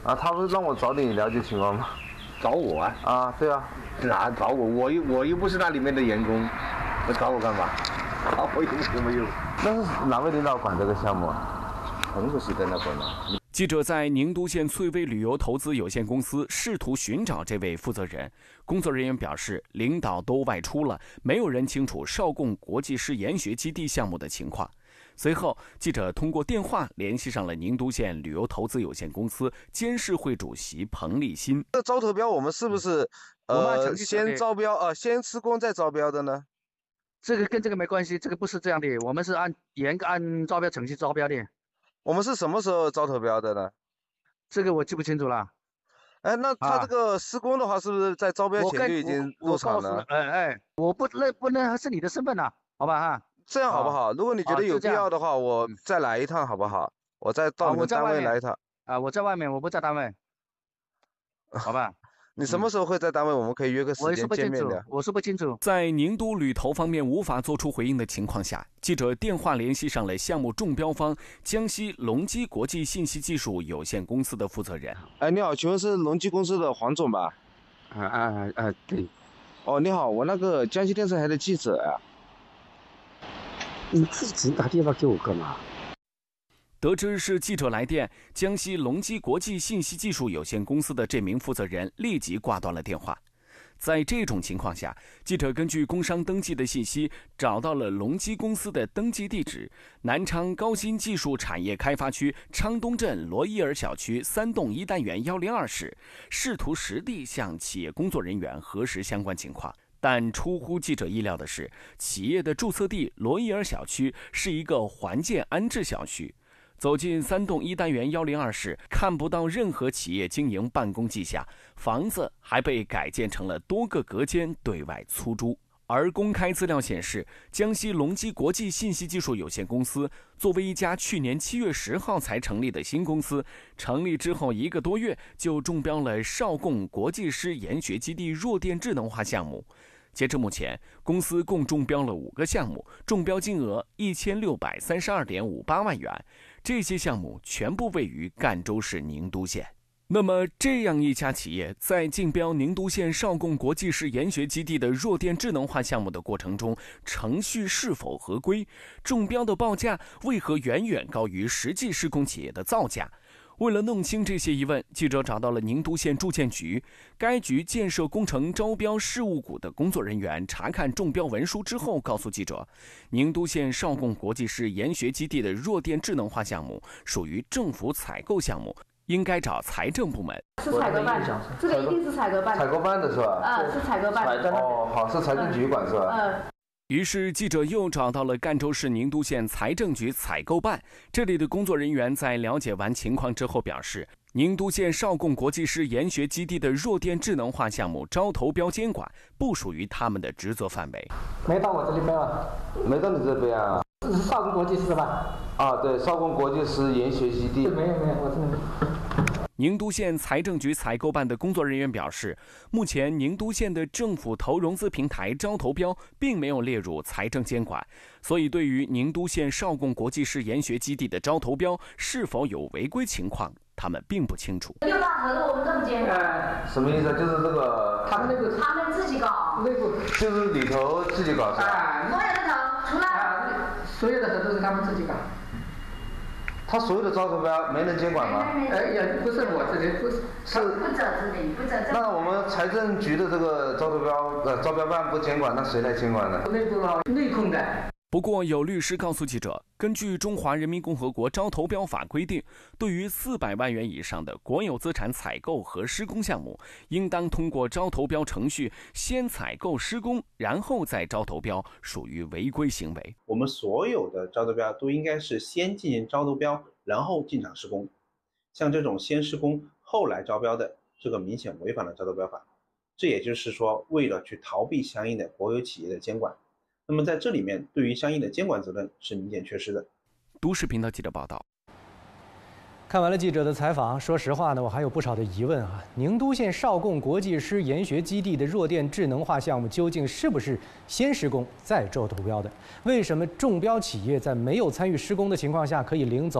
啊，他不是让我早点了解情况吗？ 找我啊？ 啊，对啊。 哪找我？我又我又不是那里面的员工，我找我干嘛？啊，我又又没有。 那是哪位领导管这个项目啊？ 彭主席在那管呢。 记者在宁都县翠微旅游投资有限公司试图寻找这位负责人，工作人员表示，领导都外出了，没有人清楚邵贡国际师研学基地项目的情况。随后，记者通过电话联系上了宁都县旅游投资有限公司监事会主席彭立新。 这招投标我们是不是呃先招标呃先施工再招标的呢？ 这个跟这个没关系，这个不是这样的，我们是按严格按招标程序招标的。 我们是什么时候招投标的呢？ 这个我记不清楚了。 哎，那他这个施工的话，是不是在招标前就已经入场了？ 哎哎，我不认不认是你的身份呐，好吧哈。 这样好不好？如果你觉得有必要的话，我再来一趟好不好？我再到你们单位来一趟。 啊，我在外面，我不在单位，好吧？ 你什么时候会在单位？我们可以约个时间见面的。 我说不清楚。 在宁都旅投方面无法做出回应的情况下，记者电话联系上了项目中标方江西隆基国际信息技术有限公司的负责人。 哎，你好，请问是隆基公司的黄总吧？ 啊啊啊，对。 哦，你好，我那个江西电视台的记者呀。 你自己打电话给我干嘛？ 得知是记者来电，江西隆基国际信息技术有限公司的这名负责人立即挂断了电话。在这种情况下，记者根据工商登记的信息，找到了隆基公司的登记地址：南昌高新技术产业开发区昌东镇罗伊尔小区三栋一单元幺零二室，试图实地向企业工作人员核实相关情况。但出乎记者意料的是，企业的注册地罗伊尔小区是一个环建安置小区。走进三栋一单元幺零二室，看不到任何企业经营办公迹象，房子还被改建成了多个隔间对外出租。而公开资料显示，江西隆基国际信息技术有限公司作为一家去年七月十号才成立的新公司，成立之后一个多月就中标了邵贡国际师研学基地弱电智能化项目。截至目前，公司共中标了五个项目，中标金额一千六百三十二点五八万元。这些项目全部位于赣州市宁都县。那么，这样一家企业在竞标宁都县邵贡国际师研学基地的弱电智能化项目的过程中，程序是否合规？中标的报价为何远远高于实际施工企业的造价？为了弄清这些疑问，记者找到了宁都县住建局。该局建设工程招标事务股的工作人员查看中标文书之后，告诉记者，宁都县邵贡国际师研学基地的弱电智能化项目属于政府采购项目，应该找财政部门。 是采购办的，这个一定是采购办的。 采购办的是吧？ 嗯，是采购办的。 哦，好，是财政局管是吧？ 嗯。 于是，记者又找到了赣州市宁都县财政局采购办。这里的工作人员在了解完情况之后表示，宁都县邵贡国际师研学基地的弱电智能化项目招投标监管，不属于他们的职责范围。 没到我这里标啊？ 没到你这边啊？ 这是邵贡国际师吧？ 啊，对，邵贡国际师研学基地。 没有没有，我这里没有。 宁都县财政局采购办的工作人员表示，目前宁都县的政府投融资平台招投标并没有列入财政监管，所以对于宁都县邵贡国际师研学基地的招投标是否有违规情况，他们并不清楚。 六大合同我们都不监管。 什么意思？就是这个他们那个他们自己搞， 内部就是里头自己搞是吧？ 啊，所有的头出来， 啊，所有的头都是他们自己搞。 他所有的招投标没人监管吗？ 哎呀，不是我这里，不是是不走这里，不走这里。 那我们财政局的这个招投标呃招标办不监管，那谁来监管呢？ 内部啊，内控的。 不过，有律师告诉记者，根据《中华人民共和国招投标法》规定，对于四百万元以上的国有资产采购和施工项目，应当通过招投标程序先采购施工，然后再招投标，属于违规行为。 我们所有的招投标都应该是先进行招投标，然后进场施工。像这种先施工后来招标的，这个明显违反了招投标法。这也就是说，为了去逃避相应的国有企业的监管。那么在这里面，对于相应的监管责任是明显缺失的。 都市频道记者报道。 看完了记者的采访，说实话呢，我还有不少的疑问啊。宁都县邵贡国际师研学基地的弱电智能化项目究竟是不是先施工再招投标的？为什么中标企业在没有参与施工的情况下可以领走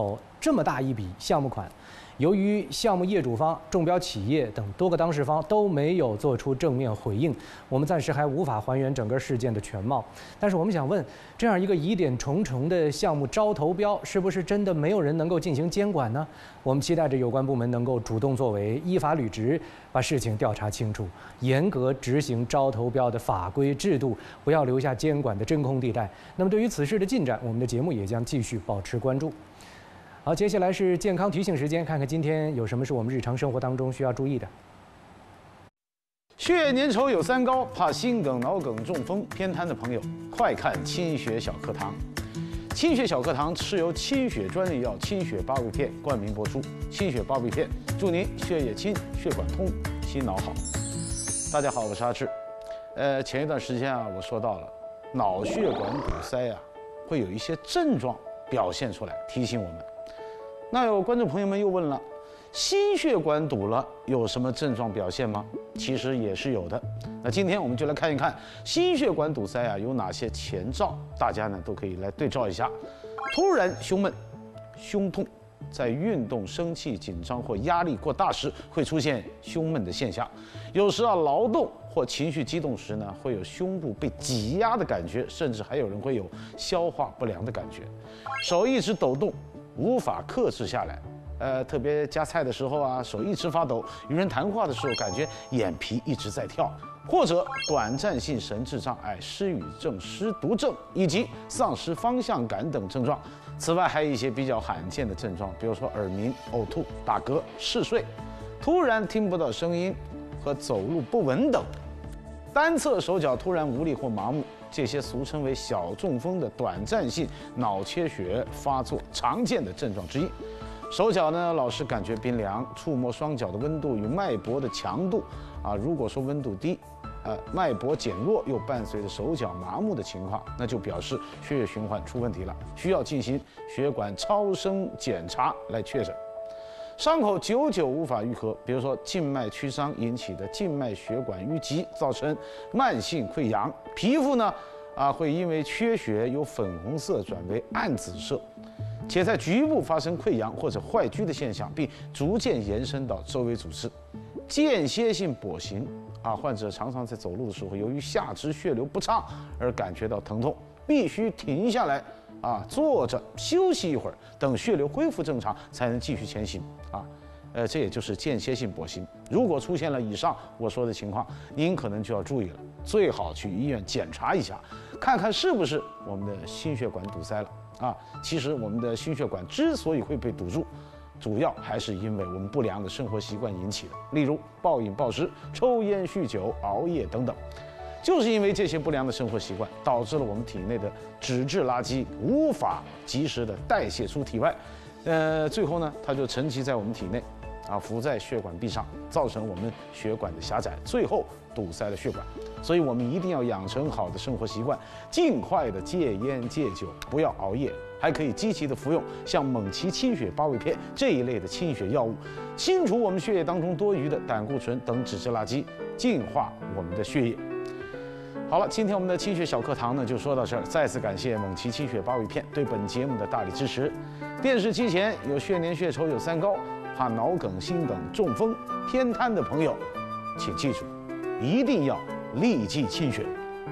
这么大一笔项目款。由于项目业主方、中标企业等多个当事方都没有做出正面回应，我们暂时还无法还原整个事件的全貌。但是我们想问，这样一个疑点重重的项目招投标，是不是真的没有人能够进行监管呢？我们期待着有关部门能够主动作为，依法履职，把事情调查清楚，严格执行招投标的法规制度，不要留下监管的真空地带。那么对于此事的进展，我们的节目也将继续保持关注。好，接下来是健康提醒时间，看看今天有什么是我们日常生活当中需要注意的。 血液粘稠有三高，怕心梗、脑梗、中风、偏瘫的朋友，快看清血小课堂。清血小课堂是由清血专利药清血八味片冠名播出。清血八味片，祝您血液清、血管通、心脑好。大家好，我是阿志。呃，前一段时间啊，我说到了脑血管堵塞啊，会有一些症状表现出来，提醒我们。那有观众朋友们又问了，心血管堵了有什么症状表现吗？其实也是有的。那今天我们就来看一看心血管堵塞啊有哪些前兆，大家呢都可以来对照一下。突然胸闷、胸痛，在运动、生气、紧张或压力过大时会出现胸闷的现象。有时啊劳动或情绪激动时呢，会有胸部被挤压的感觉，甚至还有人会有消化不良的感觉，手一直抖动，无法克制下来，呃，特别夹菜的时候啊，手一直发抖；与人谈话的时候，感觉眼皮一直在跳，或者短暂性神志障碍、失语症、失读症以及丧失方向感等症状。此外，还有一些比较罕见的症状，比如说耳鸣、呕吐、打嗝、嗜睡、突然听不到声音和走路不稳等。单侧手脚突然无力或麻木，这些俗称为小中风的短暂性脑缺血发作常见的症状之一。手脚呢老是感觉冰凉，触摸双脚的温度与脉搏的强度啊，如果说温度低，呃，脉搏减弱又伴随着手脚麻木的情况，那就表示血液循环出问题了，需要进行血管超声检查来确诊。伤口久久无法愈合，比如说静脉曲张引起的静脉血管淤积，造成慢性溃疡。皮肤呢，啊会因为缺血由粉红色转为暗紫色，且在局部发生溃疡或者坏疽的现象，并逐渐延伸到周围组织。间歇性跛行啊，患者常常在走路的时候，由于下肢血流不畅而感觉到疼痛，必须停下来。啊，坐着休息一会儿，等血流恢复正常，才能继续前行。啊，呃，这也就是间歇性跛行。如果出现了以上我说的情况，您可能就要注意了，最好去医院检查一下，看看是不是我们的心血管堵塞了。啊，其实我们的心血管之所以会被堵住，主要还是因为我们不良的生活习惯引起的，例如暴饮暴食、抽烟、酗酒、熬夜等等。就是因为这些不良的生活习惯，导致了我们体内的脂质垃圾无法及时的代谢出体外，呃，最后呢，它就沉积在我们体内，啊，浮在血管壁上，造成我们血管的狭窄，最后堵塞了血管。所以我们一定要养成好的生活习惯，尽快的戒烟戒酒，不要熬夜，还可以积极的服用像蒙奇清血八味片这一类的清血药物，清除我们血液当中多余的胆固醇等脂质垃圾，净化我们的血液。好了，今天我们的清血小课堂呢就说到这儿。再次感谢蒙奇清血八味片对本节目的大力支持。电视机前有血粘血稠有三高，怕脑梗、心梗、中风、偏瘫的朋友，请记住，一定要立即清血。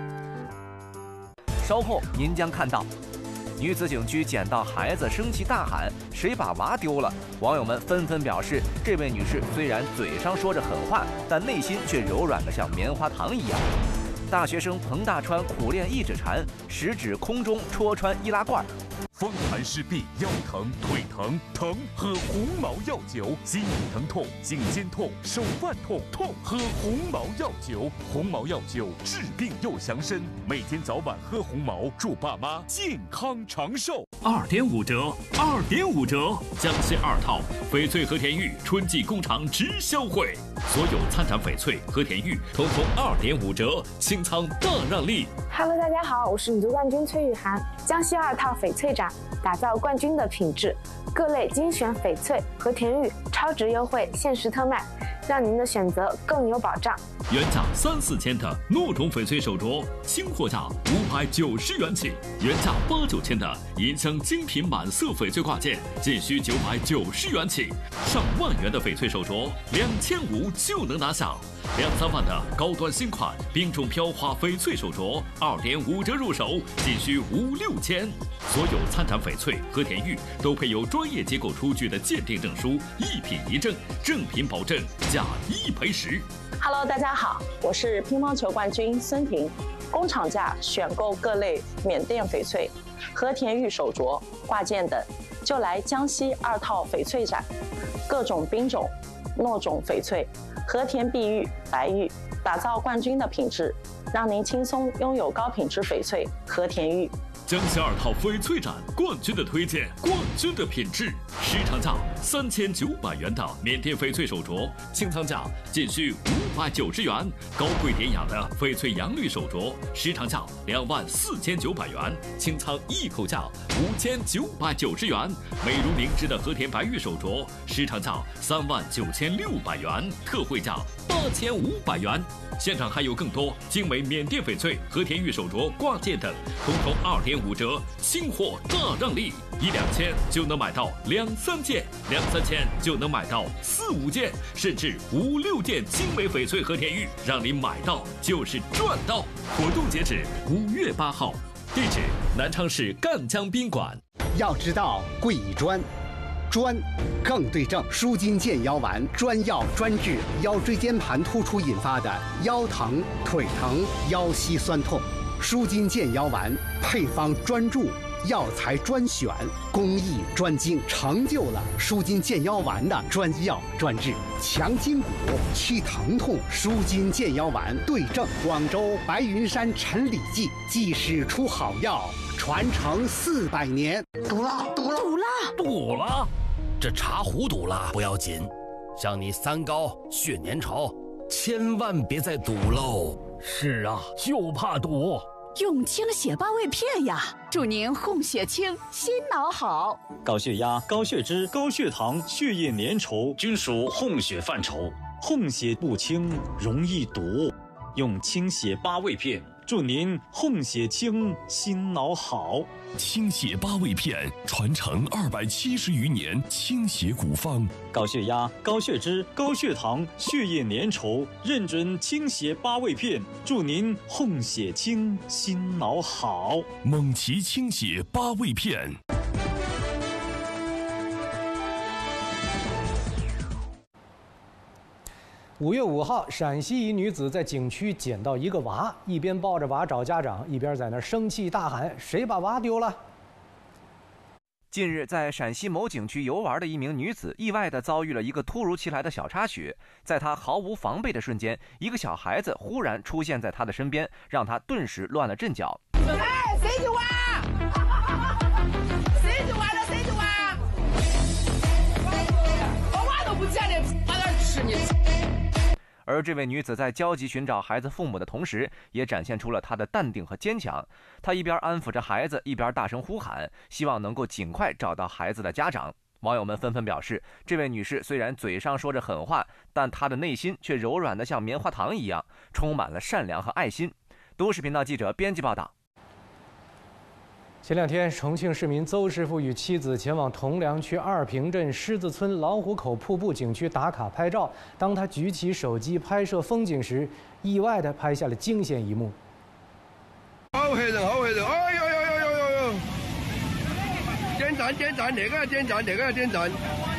稍后您将看到，女子警局捡到孩子，生气大喊：“谁把娃丢了？”网友们纷纷表示，这位女士虽然嘴上说着狠话，但内心却柔软得像棉花糖一样。大学生彭大川苦练一指禅，食指空中戳穿易拉罐。 风寒湿痹、腰疼、腿疼，疼喝红毛药酒；心隐疼痛、颈肩痛、手腕痛，痛喝红毛药酒。红毛药酒治病又强身，每天早晚喝红毛，祝爸妈健康长寿。 二点五折，二点五折！江西二套翡翠和田玉春季工厂直销会，所有参展翡翠和田玉统统二点五折，清仓大让利。 Hello， 大家好，我是女足冠军崔雨涵。江西二套翡翠展，打造冠军的品质，各类精选翡翠和田玉超值优惠限时特卖， 让您的选择更有保障。 原价三四千的诺种翡翠手镯，新货价五百九十元起；原价八九千的银锭精品满色翡翠挂件，仅需九百九十元起。上万元的翡翠手镯，两千五就能拿下。两三万的高端新款冰种飘花翡翠手镯，二点五折入手，仅需五六千。所有参展翡翠和田玉都配有专业机构出具的鉴定证书，一品一证，正品保证，假一赔十。 Hello， 大家好，我是乒乓球冠军孙婷。工厂价选购各类缅甸翡翠、和田玉手镯、挂件等，就来江西二套翡翠展，各种冰种、糯种翡翠、和田碧玉、白玉，打造冠军的品质，让您轻松拥有高品质翡翠和田玉。 江西二套翡翠展冠军的推荐，冠军的品质。市场价三千九百元的缅甸翡翠手镯，清仓价仅需五百九十元；高贵典雅的翡翠洋绿手镯，市场价两万四千九百元，清仓一口价五千九百九十元；美如凝脂的和田白玉手镯，市场价三万九千六百元，特惠价八千五百元。现场还有更多精美缅甸翡翠、和田玉手镯、挂件等，统统二点五折，新货大让利，一两千就能买到两三件，两三千就能买到四五件，甚至五六件精美翡翠和田玉，让你买到就是赚到。活动截止五月八号，地址南昌市赣江宾馆。 要知道贵以专。专更对症，舒筋健腰丸专药专治腰椎间盘突出引发的腰疼、腿疼、腰膝酸痛。舒筋健腰丸配方专注，药材专选，工艺专精，成就了舒筋健腰丸的专药专治，强筋骨、去疼痛。舒筋健腰丸对症，广州白云山陈李记技师出好药，传承四百年。 堵了，堵了， 堵了， 堵了！这茶壶堵了不要紧，像你三高、血粘稠，千万别再堵喽。 是啊，就怕堵。用清血八味片呀，祝您红血清，心脑好。 高血压、高血脂、高血糖、血液粘稠均属红血范畴，红血不清容易堵。用清血八味片，祝您红血清，心脑好。 清血八味片传承二百七十余年，清血古方。 高血压、高血脂、高血糖、血液粘稠，认准清血八味片，祝您红血清，心脑好。 蒙奇清血八味片。 五月五号，陕西一女子在景区捡到一个娃，一边抱着娃找家长，一边在那儿生气大喊：“谁把娃丢了？” 近日，在陕西某景区游玩的一名女子，意外地遭遇了一个突如其来的小插曲。在她毫无防备的瞬间，一个小孩子忽然出现在她的身边，让她顿时乱了阵脚。 哎，谁丢娃？谁丢娃了？谁丢娃？我娃都不见了，往哪吃你？ 而这位女子在焦急寻找孩子父母的同时，也展现出了她的淡定和坚强。她一边安抚着孩子，一边大声呼喊，希望能够尽快找到孩子的家长。网友们纷纷表示，这位女士虽然嘴上说着狠话，但她的内心却柔软得像棉花糖一样，充满了善良和爱心。都市频道记者编辑报道。 前两天，重庆市民邹师傅与妻子前往铜梁区二平镇狮子村老虎口瀑布景区打卡拍照。当他举起手机拍摄风景时，意外地拍下了惊险一幕。 好吓人，好吓人！哎呦呦呦呦呦呦！点赞点赞，那个要点赞，那个要点赞！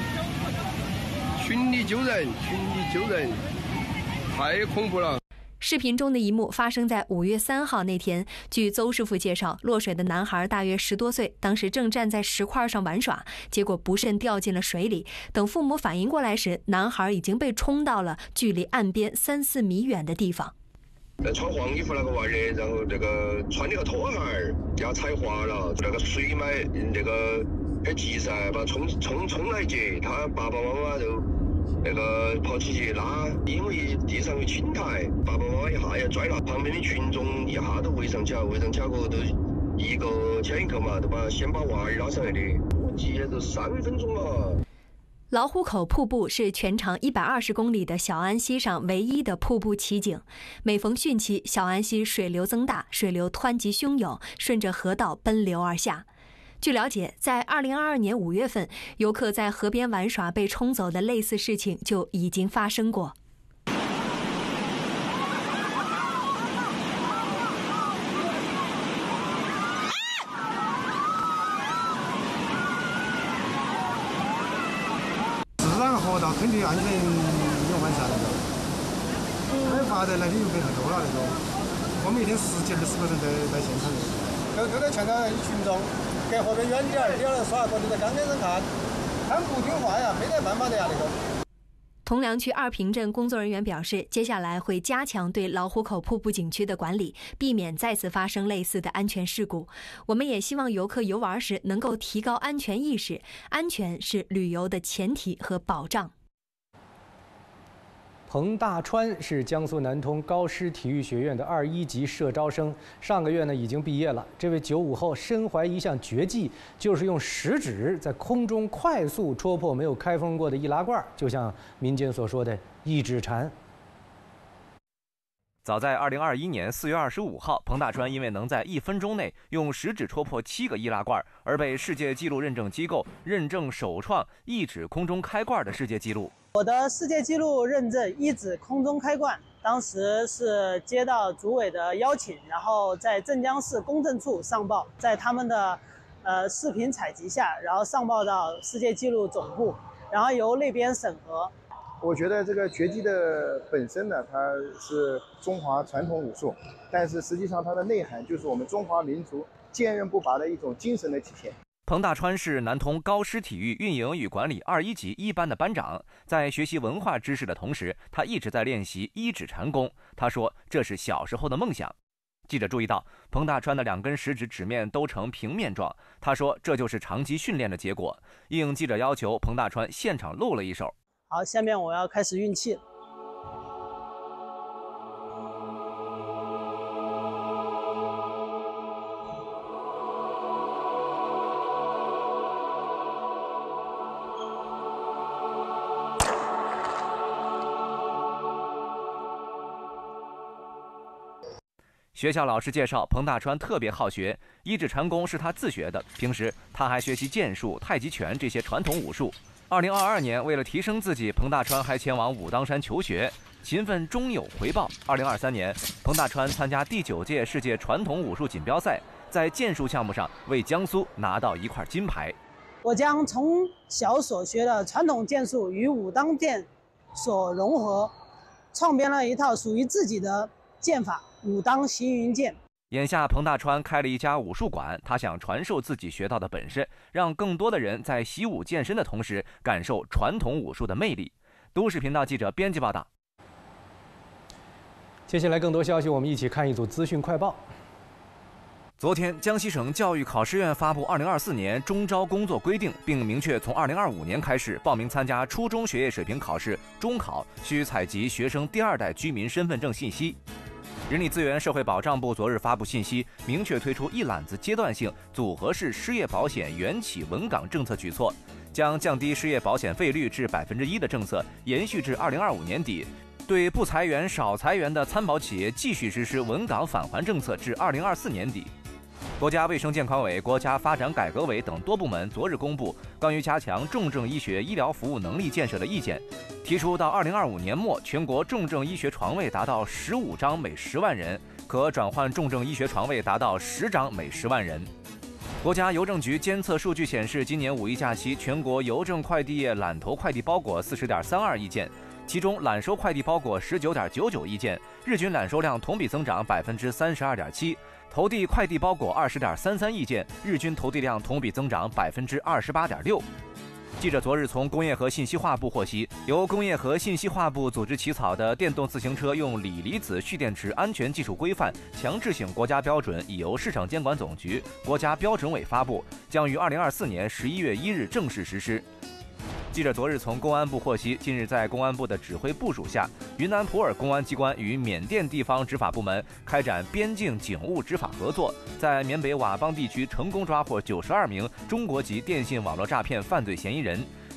群里救人，群里救人，太恐怖了！ 视频中的一幕发生在五月三号那天。据邹师傅介绍，落水的男孩大约十多岁，当时正站在石块上玩耍，结果不慎掉进了水里。等父母反应过来时，男孩已经被冲到了距离岸边三四米远的地方。 穿黄衣服那个娃儿，然后这个穿那个拖鞋儿，脚踩滑了，那个水嘛，那个很急噻，把冲冲冲来接，他爸爸妈妈就。那个跑起去拉，因为地上有青苔，爸爸妈妈一下也拽了，旁边的群众一下都围上起来，围上起来过后都一个牵一个嘛，都把先把娃儿拉上来的，估计也就三分钟了。 老虎口瀑布是全长一百二十公里的小安溪上唯一的瀑布奇景。每逢汛期，小安溪水流增大，水流湍急汹涌，顺着河道奔流而下。据了解，在二零二二年五月份，游客在河边玩耍被冲走的类似事情就已经发生过。 河道肯定安全隐患噻，那个，很怕的那些游客太多了那种，我们一天十几二十个人在在现场。都都在劝导群众隔河边远点儿，点儿来耍，过都在刚给人看，他们不听话呀，没得办法的呀那个。 铜梁区二平镇工作人员表示，接下来会加强对老虎口瀑布景区的管理，避免再次发生类似的安全事故。我们也希望游客游玩时能够提高安全意识，安全是旅游的前提和保障。 彭大川是江苏南通高师体育学院的二一级社招生，上个月呢已经毕业了。这位九五后身怀一项绝技，就是用食指在空中快速戳破没有开封过的易拉罐，就像民间所说的“一指禅”。 早在二零二一年四月二十五号，彭大川因为能在一分钟内用食指戳破七个易拉罐，而被世界纪录认证机构认证首创一指空中开罐的世界纪录。 我的世界纪录认证一指空中开罐，当时是接到组委的邀请，然后在镇江市公证处上报，在他们的呃视频采集下，然后上报到世界纪录总部，然后由那边审核。 我觉得这个绝技的本身呢，它是中华传统武术，但是实际上它的内涵就是我们中华民族坚韧不拔的一种精神的体现。 彭大川是南通高师体育运营与管理二一级一班的班长，在学习文化知识的同时，他一直在练习一指禅功。他说这是小时候的梦想。记者注意到，彭大川的两根食指指面都呈平面状，他说这就是长期训练的结果。应记者要求，彭大川现场露了一手。 好，下面我要开始运气。 学校老师介绍，彭大川特别好学，一指禅功是他自学的。平时他还学习剑术、太极拳这些传统武术。二零二二年，为了提升自己，彭大川还前往武当山求学，勤奋终有回报。二零二三年，彭大川参加第九届世界传统武术锦标赛，在剑术项目上为江苏拿到一块金牌。 我将从小所学的传统剑术与武当剑所融合，创编了一套属于自己的剑法——武当行云剑。 眼下，彭大川开了一家武术馆，他想传授自己学到的本事，让更多的人在习武健身的同时，感受传统武术的魅力。都市频道记者编辑报道。 接下来更多消息，我们一起看一组资讯快报。 昨天，江西省教育考试院发布二零二四年中招工作规定，并明确从二零二五年开始，报名参加初中学业水平考试中考需采集学生第二代居民身份证信息。人力资源社会保障部昨日发布信息，明确推出一揽子阶段性组合式失业保险原企稳岗政策举措，将降低失业保险费率至百分之一的政策延续至二零二五年底。对不裁员、少裁员的参保企业继续实施稳岗返还政策至二零二四年底。国家卫生健康委、国家发展改革委等多部门昨日公布关于加强重症医学医疗服务能力建设的意见，提出到二零二五年末，全国重症医学床位达到十五张每十万人，可转换重症医学床位达到十张每十万人。国家邮政局监测数据显示，今年五一假期，全国邮政快递业揽投快递包裹四十点三二亿件，其中揽收快递包裹十九点九九亿件，日均揽收量同比增长百分之三十二点七。投递快递包裹二十点三三亿件，日均投递量同比增长百分之二十八点六。记者昨日从工业和信息化部获悉，由工业和信息化部组织起草的《电动自行车用锂离子蓄电池安全技术规范》强制性国家标准已由市场监管总局、国家标准委发布，将于二零二四年十一月一日正式实施。记者昨日从公安部获悉，近日在公安部的指挥部署下，云南普洱公安机关与缅甸地方执法部门开展边境警务执法合作，在缅北佤邦地区成功抓获九十二名中国籍电信网络诈骗犯罪嫌疑人。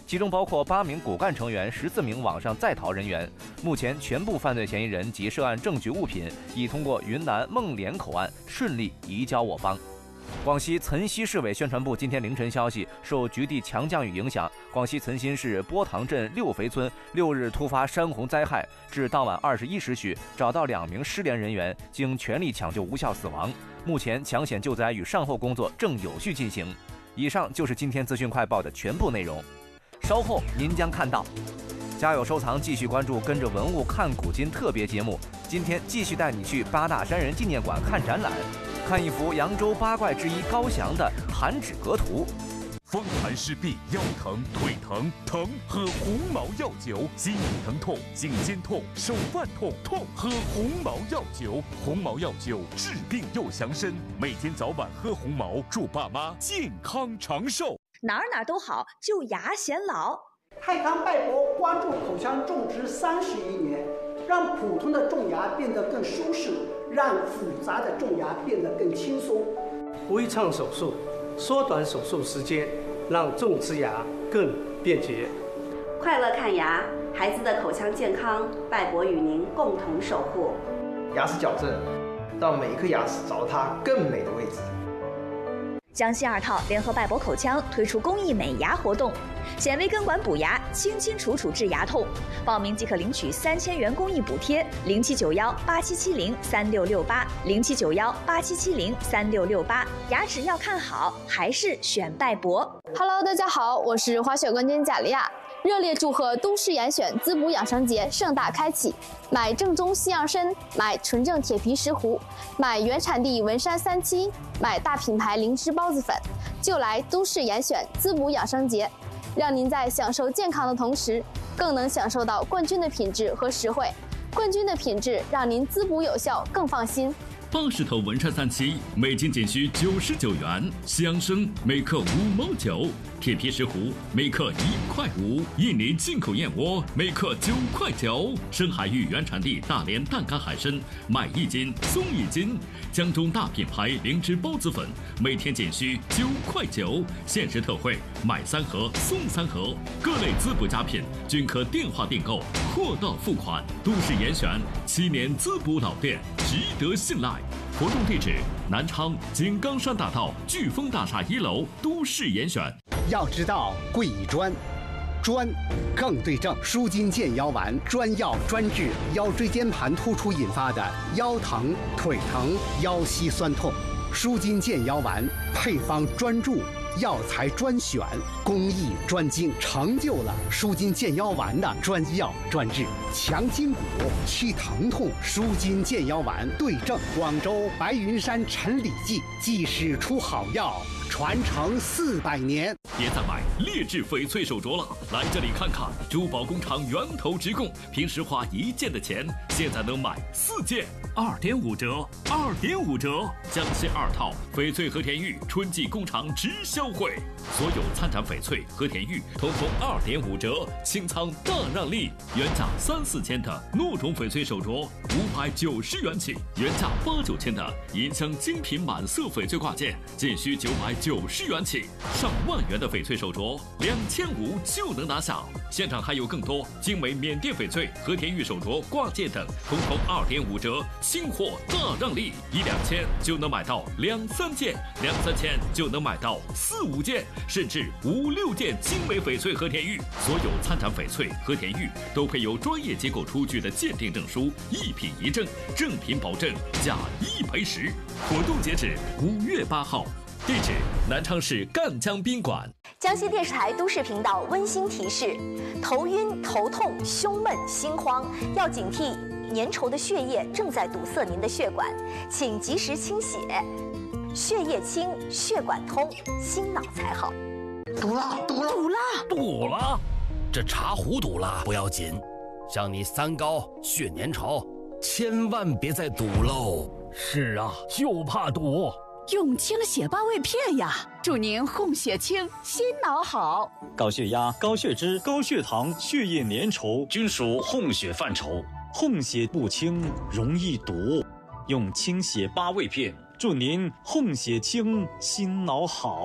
其中包括八名骨干成员、十四名网上在逃人员。目前，全部犯罪嫌疑人及涉案证据物品已通过云南孟连口岸顺利移交我方。广西岑溪市委宣传部今天凌晨消息，受局地强降雨影响，广西岑溪市波塘镇六肥村六日突发山洪灾害，至当晚二十一时许，找到两名失联人员，经全力抢救无效死亡。目前抢险救灾与善后工作正有序进行。以上就是今天资讯快报的全部内容，稍后您将看到。家有收藏，继续关注跟着文物看古今特别节目。今天继续带你去八大山人纪念馆看展览，看一幅扬州八怪之一高翔的弹指阁图。 风寒湿痹、腰疼、腿疼，疼喝红毛药酒；心隐疼痛、颈肩痛、手腕痛，痛喝红毛药酒。红毛药酒治病又强身，每天早晚喝红毛，祝爸妈健康长寿。 哪儿哪儿都好，就牙显老。 泰康拜博关注口腔种植三十余年，让普通的种牙变得更舒适，让复杂的种牙变得更轻松。 微创手术缩短手术时间，让种植牙更便捷。 快乐看牙，孩子的口腔健康，拜博与您共同守护。 牙齿矫正，让每一颗牙齿找到它更美的位置。 江西二套联合拜博口腔推出公益美牙活动，显微根管补牙，清清楚楚治牙痛。报名即可领取三千元公益补贴，零七九幺八七七零三六六八，零七九幺八七七零三六六八。牙齿要看好，还是选拜博。 Hello， 大家好，我是滑雪冠军贾利亚。热烈祝贺都市严选滋补养生节盛大开启！买正宗西洋参，买纯正铁皮石斛，买原产地文山三七，买大品牌灵芝孢子粉，就来都市严选滋补养生节，让您在享受健康的同时，更能享受到冠军的品质和实惠。冠军的品质让您滋补有效，更放心。 八十头文山三七，每斤仅需九十九元；西洋参每克五毛九，铁皮石斛每克一块五，印尼进口燕窝每克九块九。深海域原产地大连淡干海参，买一斤送一斤。江中大品牌灵芝孢子粉，每天仅需九块九，限时特惠，买三盒送三盒。各类滋补佳品均可电话订购，货到付款。都市严选七年滋补老店，值得信赖。活动地址：南昌井冈山大道飓风大厦一楼。都市严选。 要知道贵以专，专更对症。舒筋健腰丸专药专治腰椎间盘突出引发的腰疼、腿疼、腰膝酸痛。舒筋健腰丸配方专注，药材专选，工艺专精，成就了舒筋健腰丸的专药专治，强筋骨、去疼痛。舒筋健腰丸对症。广州白云山陈李记技师出好药，传承四百年。 别再买劣质翡翠手镯了，来这里看看珠宝工厂源头直供，平时花一件的钱，现在能买四件，二点五折，二点五折。江西二套翡翠和田玉春季工厂直销会，所有参展翡翠和田玉统统二点五折，清仓大让利。原价三四千的糯种翡翠手镯五百九十元起，原价八九千的银镶精品满色翡翠挂件仅需九百九十元起，上万元的翡翠手镯两千五就能拿下。现场还有更多精美缅甸翡翠和田玉手镯挂件等，统统二点五折，清货大让利，一两千就能买到两三件，两三千就能买到四五件，甚至五六件精美翡翠和田玉。所有参展翡翠和田玉都配有专业机构出具的鉴定证书，一品一证，正品保证，假一赔十。活动截止五月八号。地址：南昌市赣江宾馆。 江西电视台都市频道温馨提示：头晕、头痛、胸闷、心慌，要警惕粘稠的血液正在堵塞您的血管，请及时清血。血液清，血管通，心脑才好。 堵了，堵了， 堵了， 堵了！这茶壶堵了不要紧，像你三高、血粘稠，千万别再堵喽。 是啊，就怕堵。用清了血八味片呀，祝您红血清，心脑好。 高血压、高血脂、高血糖、血液粘稠均属红血范畴，红血不清容易堵，用清血八味片，祝您红血清，心脑好。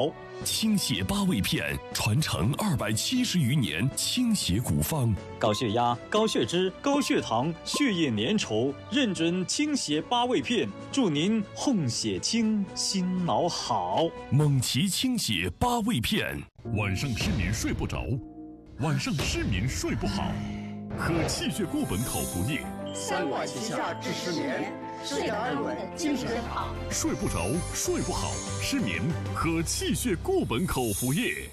清血八味片，传承二百七十余年清血古方。 高血压、高血脂、高血糖、血液粘稠，认准清血八味片，祝您哄血清，心脑好。 蒙奇清血八味片，晚上失眠睡不着，晚上失眠睡不好，喝气血固本口服液， 三管齐下治失眠，睡得安稳，精神好。 睡不着，睡不好，失眠喝气血固本口服液。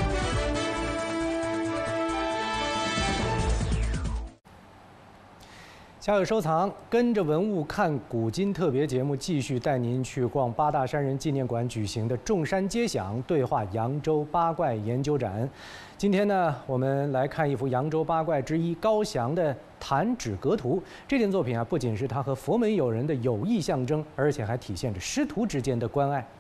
小有收藏，跟着文物看古今特别节目，继续带您去逛八大山人纪念馆举行的众山皆响对话扬州八怪研究展。今天呢，我们来看一幅扬州八怪之一高翔的弹指阁图。这件作品啊，不仅是他和佛门友人的友谊象征，而且还体现着师徒之间的关爱。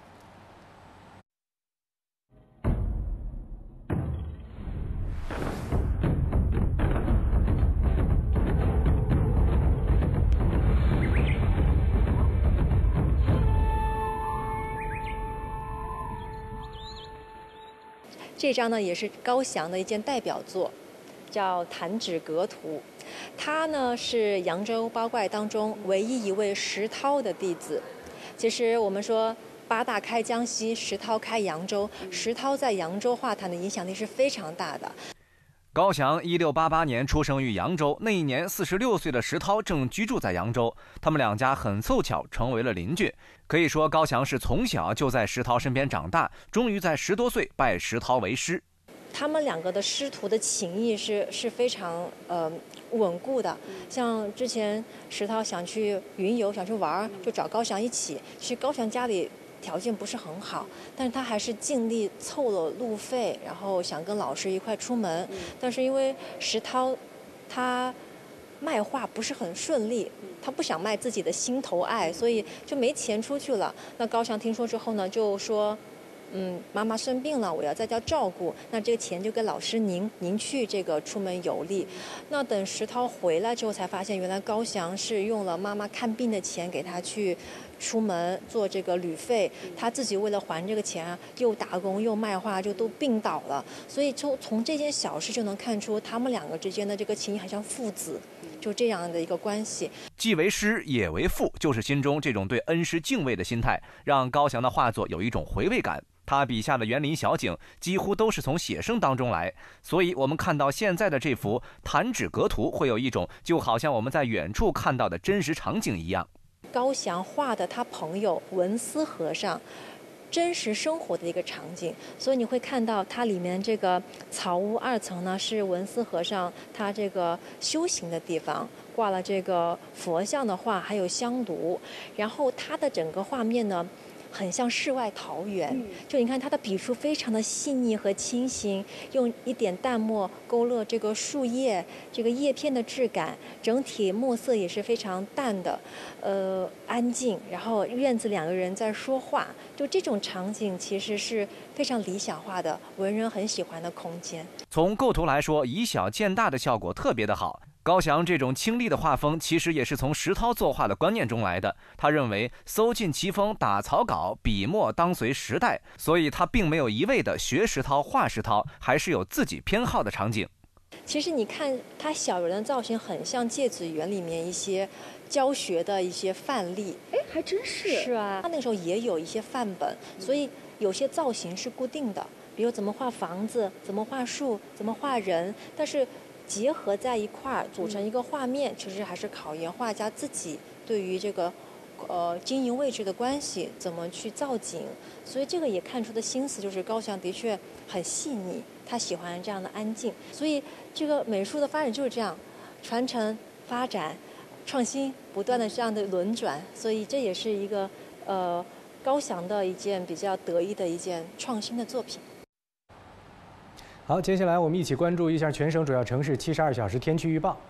这张呢也是高翔的一件代表作，叫《弹指阁图》。他呢是扬州八怪当中唯一一位石涛的弟子。其实我们说八大开江西，石涛开扬州，石涛在扬州画坛的影响力是非常大的。 高翔一六八八年出生于扬州，那一年四十六岁的石涛正居住在扬州，他们两家很凑巧成为了邻居。可以说高翔是从小就在石涛身边长大，终于在十多岁拜石涛为师。 他们两个的师徒的情谊是是非常呃稳固的。像之前石涛想去云游，想去玩，就找高翔一起。其实高翔家里条件不是很好，但是他还是尽力凑了路费，然后想跟老师一块出门。但是因为石涛他卖画不是很顺利，他不想卖自己的心头爱，所以就没钱出去了。那高翔听说之后呢，就说嗯，妈妈生病了，我要在家照顾，那这个钱就给老师您您去这个出门游历。那等石涛回来之后才发现，原来高翔是用了妈妈看病的钱给他去出门做这个旅费，他自己为了还这个钱啊，又打工又卖画，就都病倒了。所以就从这件小事就能看出他们两个之间的这个情谊，好像父子，就这样的一个关系。 既为师也为父，就是心中这种对恩师敬畏的心态，让高翔的画作有一种回味感。他笔下的园林小景几乎都是从写生当中来，所以我们看到现在的这幅弹指阁图，会有一种就好像我们在远处看到的真实场景一样。 高翔画的他朋友文思和尚真实生活的一个场景，所以你会看到它里面这个草屋二层呢是文思和尚他这个修行的地方，挂了这个佛像的画，还有香炉，然后它的整个画面呢很像世外桃源，嗯、就你看它的笔触非常的细腻和清新，用一点淡墨勾勒这个树叶、这个叶片的质感，整体墨色也是非常淡的，呃，安静。然后院子两个人在说话，就这种场景其实是非常理想化的，文人很喜欢的空间。 从构图来说，以小见大的效果特别的好。高翔这种清丽的画风，其实也是从石涛作画的观念中来的。他认为搜尽奇风，打草稿，笔墨当随时代，所以他并没有一味的学石涛画石涛，还是有自己偏好的场景。 其实你看他小人的造型，很像芥子园里面一些教学的一些范例。 哎，还真是。 是啊，他那时候也有一些范本，所以有些造型是固定的，比如怎么画房子，怎么画树，怎么画人，但是结合在一块儿组成一个画面，其实还是考验画家自己对于这个呃经营位置的关系，怎么去造景。所以这个也看出的心思就是高翔的确很细腻，他喜欢这样的安静。所以这个美术的发展就是这样，传承、发展、创新，不断的这样的轮转。所以这也是一个呃高翔的一件比较得意的一件创新的作品。 好，接下来我们一起关注一下全省主要城市七十二小时天气预报。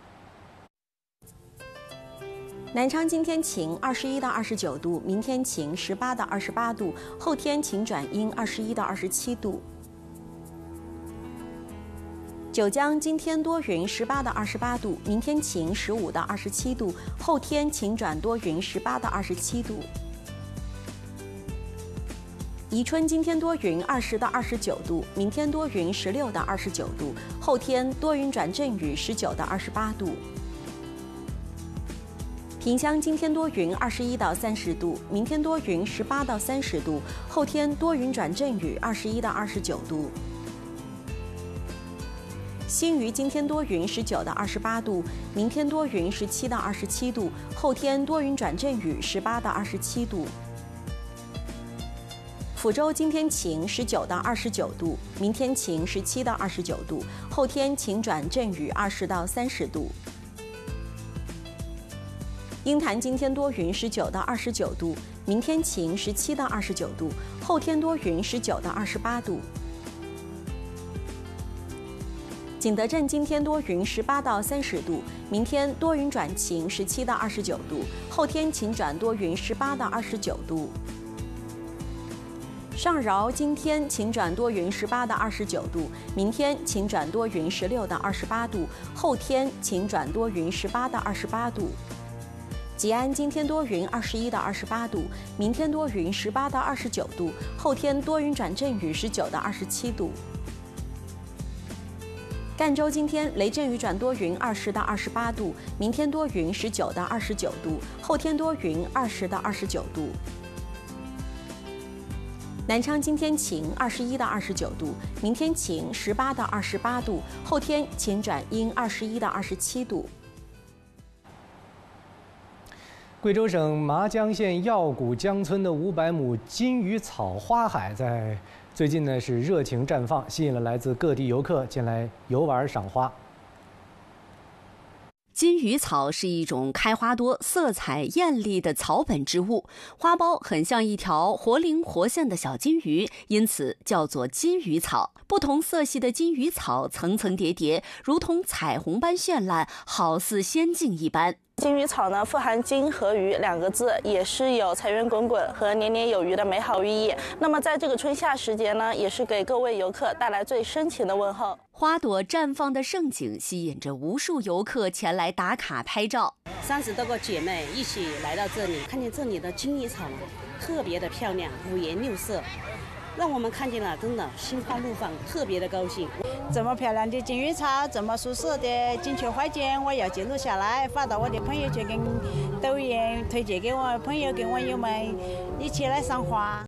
南昌今天晴，二十一到二十九度；明天晴，十八到二十八度；后天晴转阴，二十一到二十七度。九江今天多云，十八到二十八度；明天晴，十五到二十七度；后天晴转多云，十八到二十七度。 宜春今天多云，二十到二十九度；明天多云，十六到二十九度；后天多云转阵雨，十九到二十八度。萍乡今天多云，二十一到三十度；明天多云，十八到三十度；后天多云转阵雨，二十一到二十九度。新余今天多云，十九到二十八度；明天多云，十七到二十七度；后天多云转阵雨，十八到二十七度。抚州今天晴，十九到二十九度；明天晴，十七到二十九度；后天晴转阵雨，二十到三十度。鹰潭今天多云，十九到二十九度；明天晴，十七到二十九度；后天多云，十九到二十八度。景德镇今天多云，十八到三十度；明天多云转晴，十七到二十九度；后天晴转多云，十八到二十九度。上饶今天晴转多云，十八到二十九度；明天晴转多云，十六到二十八度；后天晴转多云，十八到二十八度。吉安今天多云，二十一到二十八度；明天多云，十八到二十九度；后天多云转阵雨，十九到二十七度。赣州今天雷阵雨转多云，二十到二十八度；明天多云，十九到二十九度；后天多云，二十到二十九度。南昌今天晴，二十一到二十九度；明天晴，十八到二十八度；后天晴转阴，二十一到二十七度。 贵州省麻江县耀谷江村的五百亩金鱼草花海在最近呢是热情绽放，吸引了来自各地游客前来游玩赏花。 金鱼草是一种开花多、色彩艳丽的草本植物，花苞很像一条活灵活现的小金鱼，因此叫做金鱼草。不同色系的金鱼草层层叠叠，如同彩虹般绚烂，好似仙境一般。 金鱼草呢，富含金和鱼两个字，也是有财源滚滚和年年有余的美好寓意。那么在这个春夏时节呢，也是给各位游客带来最深情的问候。 花朵绽放的盛景吸引着无数游客前来打卡拍照。 三十多个姐妹一起来到这里，看见这里的金鱼草特别的漂亮，五颜六色，让我们看见了，真的心花怒放，特别的高兴。 这么漂亮的金鱼草，这么舒适的景区环境，我要记录下来，发到我的朋友圈跟抖音，推荐给我朋友跟网友们一起来赏花。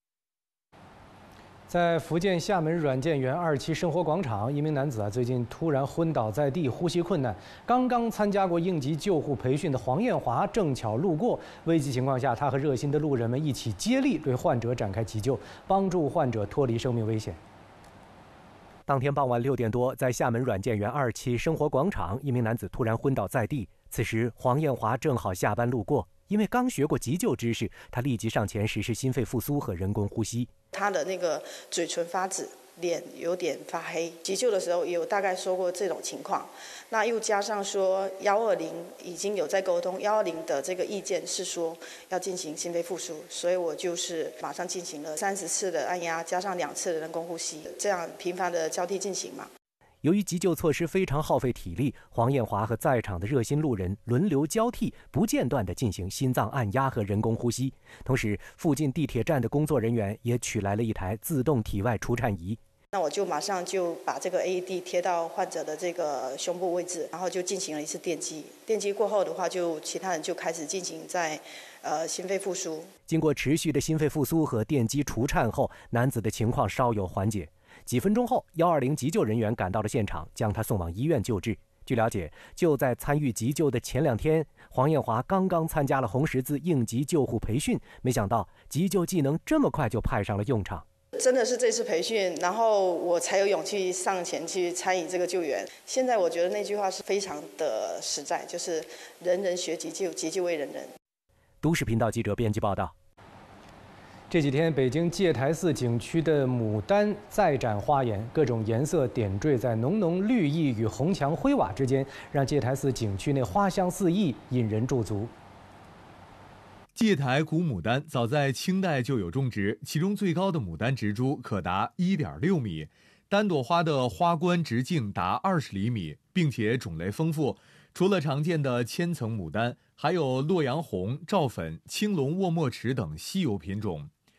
在福建厦门软件园二期生活广场，一名男子啊最近突然昏倒在地，呼吸困难。刚刚参加过应急救护培训的黄艳华正巧路过，危急情况下，他和热心的路人们一起接力对患者展开急救，帮助患者脱离生命危险。当天傍晚六点多，在厦门软件园二期生活广场，一名男子突然昏倒在地。此时，黄艳华正好下班路过，因为刚学过急救知识，他立即上前实施心肺复苏和人工呼吸。 他的那个嘴唇发紫，脸有点发黑，急救的时候也有大概说过这种情况。那又加上说幺二零已经有在沟通，幺二零的这个意见是说要进行心肺复苏，所以我就是马上进行了三十次的按压，加上两次的人工呼吸，这样频繁的交替进行嘛。 由于急救措施非常耗费体力，黄艳华和在场的热心路人轮流交替，不间断地进行心脏按压和人工呼吸。同时，附近地铁站的工作人员也取来了一台自动体外除颤仪。 那我就马上就把这个 A E D 贴到患者的这个胸部位置，然后就进行了一次电击。电击过后的话，就其他人就开始进行在呃心肺复苏。经过持续的心肺复苏和电击除颤后，男子的情况稍有缓解。几分钟后，一二零急救人员赶到了现场，将他送往医院救治。据了解，就在参与急救的前两天，黄艳华刚刚参加了红十字应急救护培训，没想到急救技能这么快就派上了用场。真的是这次培训，然后我才有勇气上前去参与这个救援。现在我觉得那句话是非常的实在，就是人人学急救，急救为人人。 都市频道记者编辑报道。这几天，北京戒台寺景区的牡丹再展花颜，各种颜色点缀在浓浓绿意与红墙灰瓦之间，让戒台寺景区内花香四溢，引人驻足。 戒台古牡丹早在清代就有种植，其中最高的牡丹植株可达 一点六米，单朵花的花冠直径达二十厘米，并且种类丰富。除了常见的千层牡丹，还有洛阳红、赵粉、青龙卧墨池等稀有品种。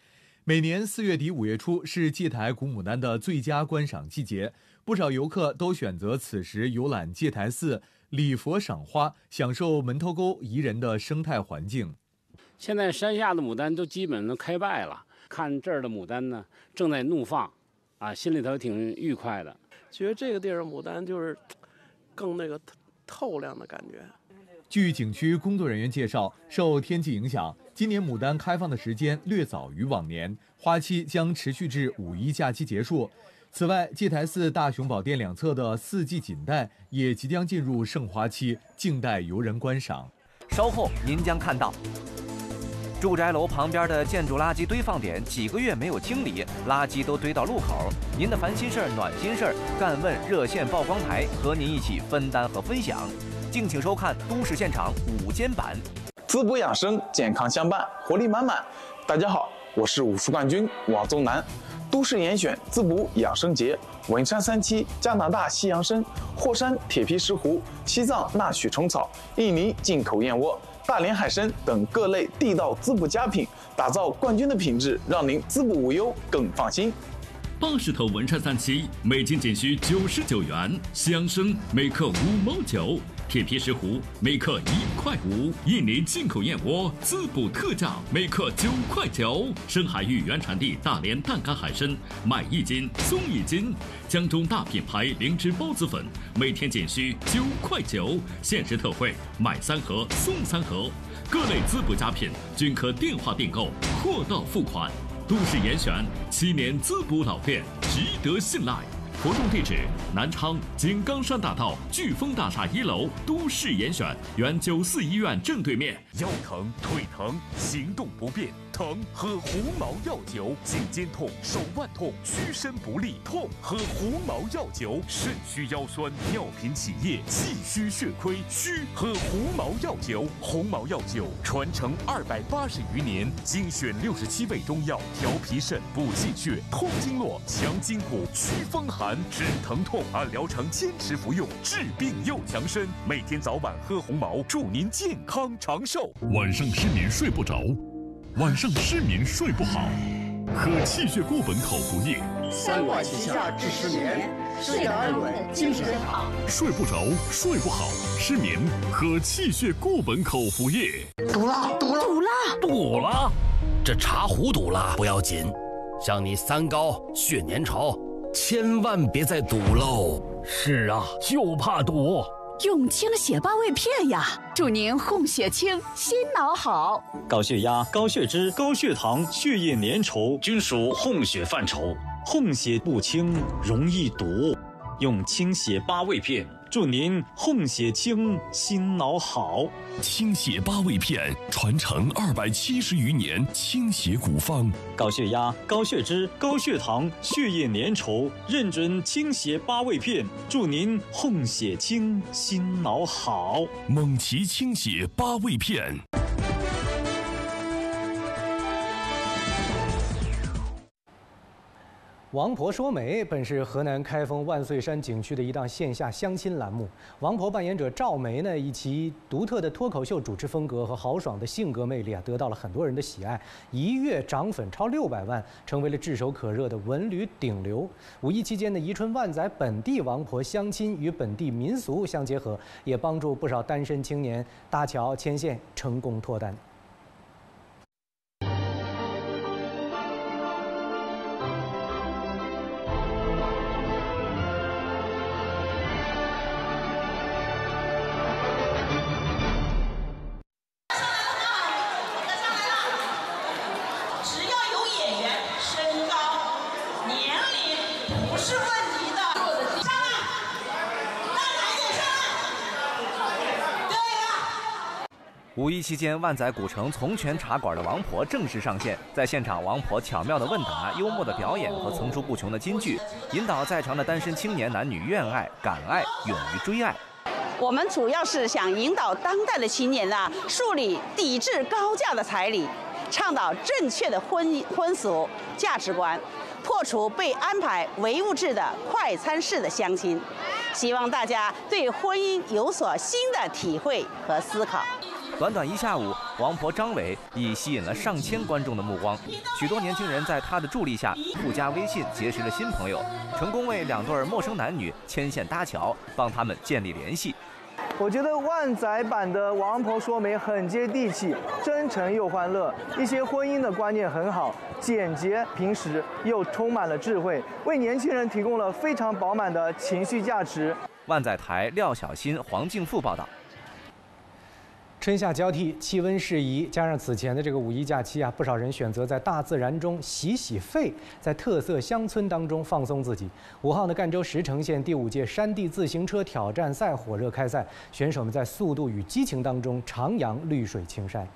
每年四月底五月初是戒台古牡丹的最佳观赏季节，不少游客都选择此时游览戒台寺、礼佛赏花，享受门头沟宜人的生态环境。 现在山下的牡丹都基本都开败了，看这儿的牡丹呢正在怒放，啊，心里头挺愉快的。 觉得这个地儿牡丹就是更那个透亮的感觉。 据景区工作人员介绍，受天气影响，今年牡丹开放的时间略早于往年，花期将持续至五一假期结束。此外，戒台寺大雄宝殿两侧的四季锦带也即将进入盛花期，静待游人观赏。 稍后您将看到，住宅楼旁边的建筑垃圾堆放点几个月没有清理，垃圾都堆到路口。您的烦心事儿、暖心事儿，干问热线曝光台，和您一起分担和分享。敬请收看《都市现场》午间版。 滋补养生，健康相伴，活力满满。大家好，我是武术冠军王宗南。都市严选滋补养生节，文山三七、加拿大西洋参、霍山铁皮石斛、西藏纳许虫草、印尼进口燕窝、大连海参等各类地道滋补佳品，打造冠军的品质，让您滋补无忧，更放心。 八十头文山三七，每斤仅需九十九元；西洋参每克五毛九，铁皮石斛每克一块五，印尼进口燕窝滋补特价，每克九块九。深海域原产地大连淡干海参，买一斤送一斤。江中大品牌灵芝孢子粉，每天仅需九块九，限时特惠，买三盒送三盒。各类滋补佳品均可电话订购，货到付款。都市严选，七年滋补老店，值得信赖。活动地址：南昌井冈山大道飓风大厦一楼，都市严选原九四医院正对面。 腰疼、腿疼、行动不便，疼喝胡毛药酒；颈肩痛、手腕痛、屈伸不利，痛喝胡毛药酒；肾虚腰酸、尿频起夜、气虚血亏，虚喝胡毛药酒。胡毛药酒传承二百八十余年，精选六十七味中药，调脾肾、补气血、通经络、强筋骨、祛风寒、治疼痛，按疗程坚持服用，治病又强身。每天早晚喝红毛，祝您健康长寿。 晚上失眠睡不着，晚上失眠睡不好，喝气血固本口服液， 三管齐下治失眠，睡得安稳，精神好。 睡不着，睡不好，失眠喝气血固本口服液。 堵了，堵了， 堵了，堵了！这茶壶堵了不要紧，像你三高、血粘稠，千万别再堵喽。 是啊，就怕堵。 用清血八味片呀，祝您供血清，心脑好。 高血压、高血脂、高血糖、血液粘稠均属哄血范畴，哄血不清容易堵，用清血八味片，祝您哄血清，心脑好。 清血八味片传承二百七十余年，清血古方。 高血压、高血脂、高血糖、血液粘稠，认准清血八味片，祝您哄血清，心脑好。 蒙奇清血八味片。 王婆说媒本是河南开封万岁山景区的一档线下相亲栏目。王婆扮演者赵梅呢，以其独特的脱口秀主持风格和豪爽的性格魅力啊，得到了很多人的喜爱，一跃涨粉超六百万，成为了炙手可热的文旅顶流。五一期间的宜春万载本地王婆相亲与本地民俗相结合，也帮助不少单身青年搭桥牵线，成功脱单。 五一期间，万载古城从泉茶馆的王婆正式上线。在现场，王婆巧妙的问答、幽默的表演和层出不穷的金句，引导在场的单身青年男女愿爱、敢爱、勇于追爱。 我们主要是想引导当代的青年啊，树立抵制高价的彩礼，倡导正确的婚婚俗价值观，破除被安排唯物质的快餐式的相亲。希望大家对婚姻有所新的体会和思考。 短短一下午，王婆张伟已吸引了上千观众的目光。许多年轻人在她的助力下，互加微信，结识了新朋友，成功为两对陌生男女牵线搭桥，帮他们建立联系。 我觉得万载版的王婆说媒很接地气，真诚又欢乐，一些婚姻的观念很好，简洁平实又充满了智慧，为年轻人提供了非常饱满的情绪价值。 万载台廖小新、黄静富报道。 春夏交替，气温适宜，加上此前的这个五一假期啊，不少人选择在大自然中洗洗肺，在特色乡村当中放松自己。五号的赣州石城县第五届山地自行车挑战赛火热开赛，选手们在速度与激情当中徜徉绿水青山。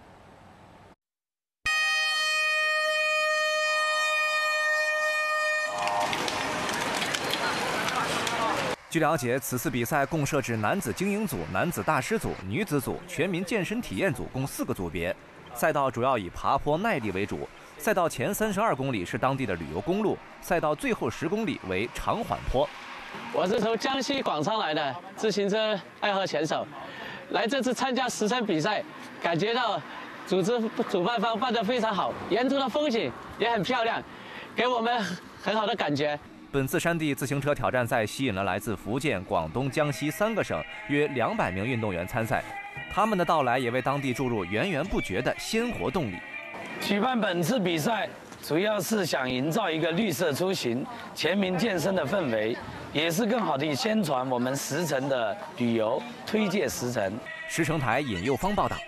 据了解，此次比赛共设置男子精英组、男子大师组、女子组、全民健身体验组共四个组别。赛道主要以爬坡耐力为主，赛道前三十二公里是当地的旅游公路，赛道最后十公里为长缓坡。 我是从江西广昌来的自行车爱好选手，来这次参加石城比赛，感觉到组织主办方办得非常好，沿途的风景也很漂亮，给我们很好的感觉。 本次山地自行车挑战赛吸引了来自福建、广东、江西三个省约两百名运动员参赛，他们的到来也为当地注入源源不绝的鲜活动力。 举办本次比赛主要是想营造一个绿色出行、全民健身的氛围，也是更好地宣传我们石城的旅游，推介石城。 石城台尹佑芳报道。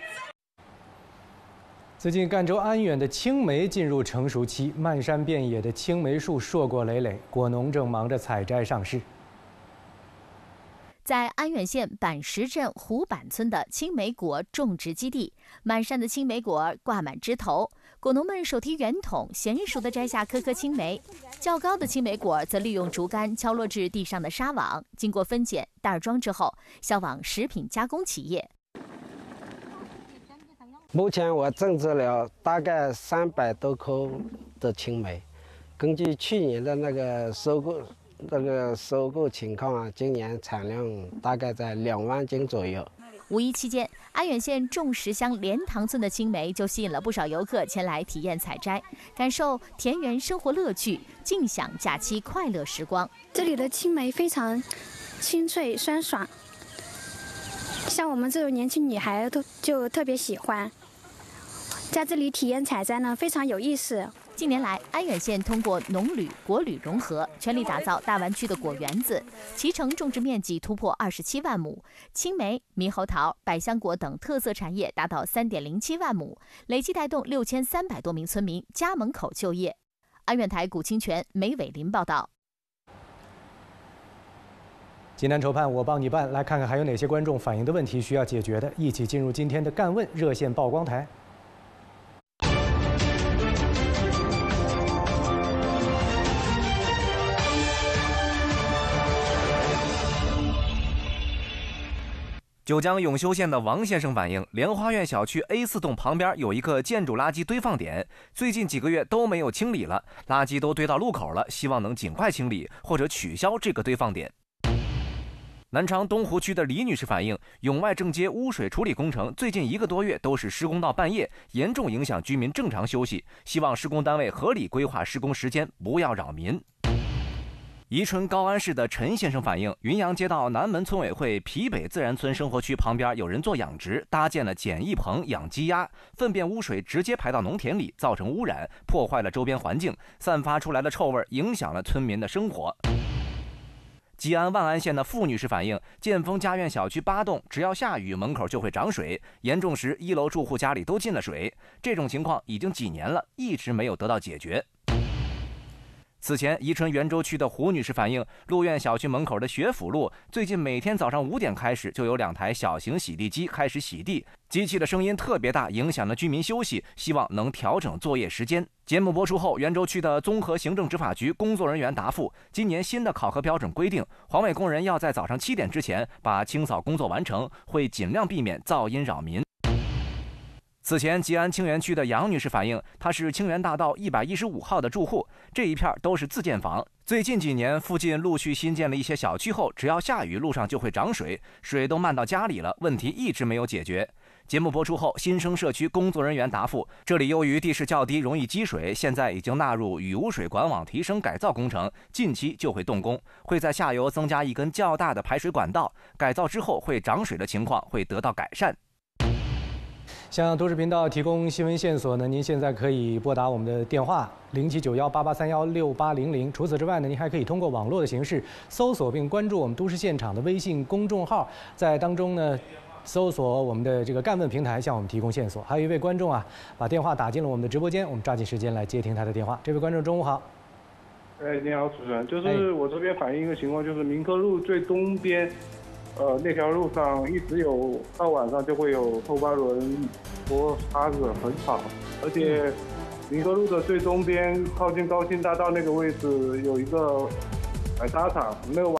最近，赣州安远的青梅进入成熟期，漫山遍野的青梅树硕果累累，果农正忙着采摘上市。 在安远县板石镇湖板村的青梅果种植基地，满山的青梅果挂满枝头，果农们手提圆筒，娴熟地摘下颗颗青梅。较高的青梅果则利用竹竿敲落至地上的纱网，经过分拣、袋装之后，销往食品加工企业。 目前我种植了大概三百多棵的青梅，根据去年的那个收购那个收购情况啊，今年产量大概在两万斤左右。 五一期间，安远县种石乡莲塘村的青梅就吸引了不少游客前来体验采摘，感受田园生活乐趣，尽享假期快乐时光。 这里的青梅非常清脆酸爽，像我们这种年轻女孩都就特别喜欢。在这里体验采摘呢，非常有意思。 近年来，安远县通过农旅、果旅融合，全力打造大湾区的果园子，脐橙种植面积突破二十七万亩，青梅、猕猴桃、百香果等特色产业达到三点零七万亩，累计带动六千三百多名村民家门口就业。安远台古清泉、梅伟林报道。 济南筹办，我帮你办，来看看还有哪些观众反映的问题需要解决的，一起进入今天的干问热线曝光台。 九江永修县的王先生反映，莲花苑小区 A 四栋旁边有一个建筑垃圾堆放点，最近几个月都没有清理了，垃圾都堆到路口了，希望能尽快清理或者取消这个堆放点。南昌东湖区的李女士反映，永外正街污水处理工程最近一个多月都是施工到半夜，严重影响居民正常休息，希望施工单位合理规划施工时间，不要扰民。宜春高安市的陈先生反映，云阳街道南门村委会皮北自然村生活区旁边有人做养殖，搭建了简易棚养鸡鸭，粪便污水直接排到农田里，造成污染，破坏了周边环境，散发出来的臭味影响了村民的生活。吉安万安县的傅女士反映，建丰家苑小区八栋，只要下雨门口就会涨水，严重时一楼住户家里都进了水，这种情况已经几年了，一直没有得到解决。此前，宜春元州区的胡女士反映，陆苑小区门口的学府路最近每天早上五点开始就有两台小型洗地机开始洗地，机器的声音特别大，影响了居民休息，希望能调整作业时间。节目播出后，元州区的综合行政执法局工作人员答复，今年新的考核标准规定，环卫工人要在早上七点之前把清扫工作完成，会尽量避免噪音扰民。此前，吉安清源区的杨女士反映，她是清源大道一百一十五号的住户，这一片都是自建房。最近几年，附近陆续新建了一些小区后，只要下雨，路上就会涨水，水都漫到家里了，问题一直没有解决。 节目播出后，新生社区工作人员答复，这里由于地势较低，容易积水，现在已经纳入雨污水管网提升改造工程，近期就会动工，会在下游增加一根较大的排水管道，改造之后会涨水的情况会得到改善。 向都市频道提供新闻线索呢，您现在可以拨打我们的电话零七九幺八八三幺六八零零。除此之外呢，您还可以通过网络的形式搜索并关注我们都市现场的微信公众号，在当中呢搜索我们的这个干问平台，向我们提供线索。还有一位观众啊，把电话打进了我们的直播间，我们抓紧时间来接听他的电话。这位观众，中午好。 哎，你好，主持人，就是我这边反映一个情况，就是民科路最东边，呃，那条路上一直有，到晚上就会有后八轮拖沙子，很吵，而且民科路的最东边，靠近高新大道那个位置有一个海沙场，那个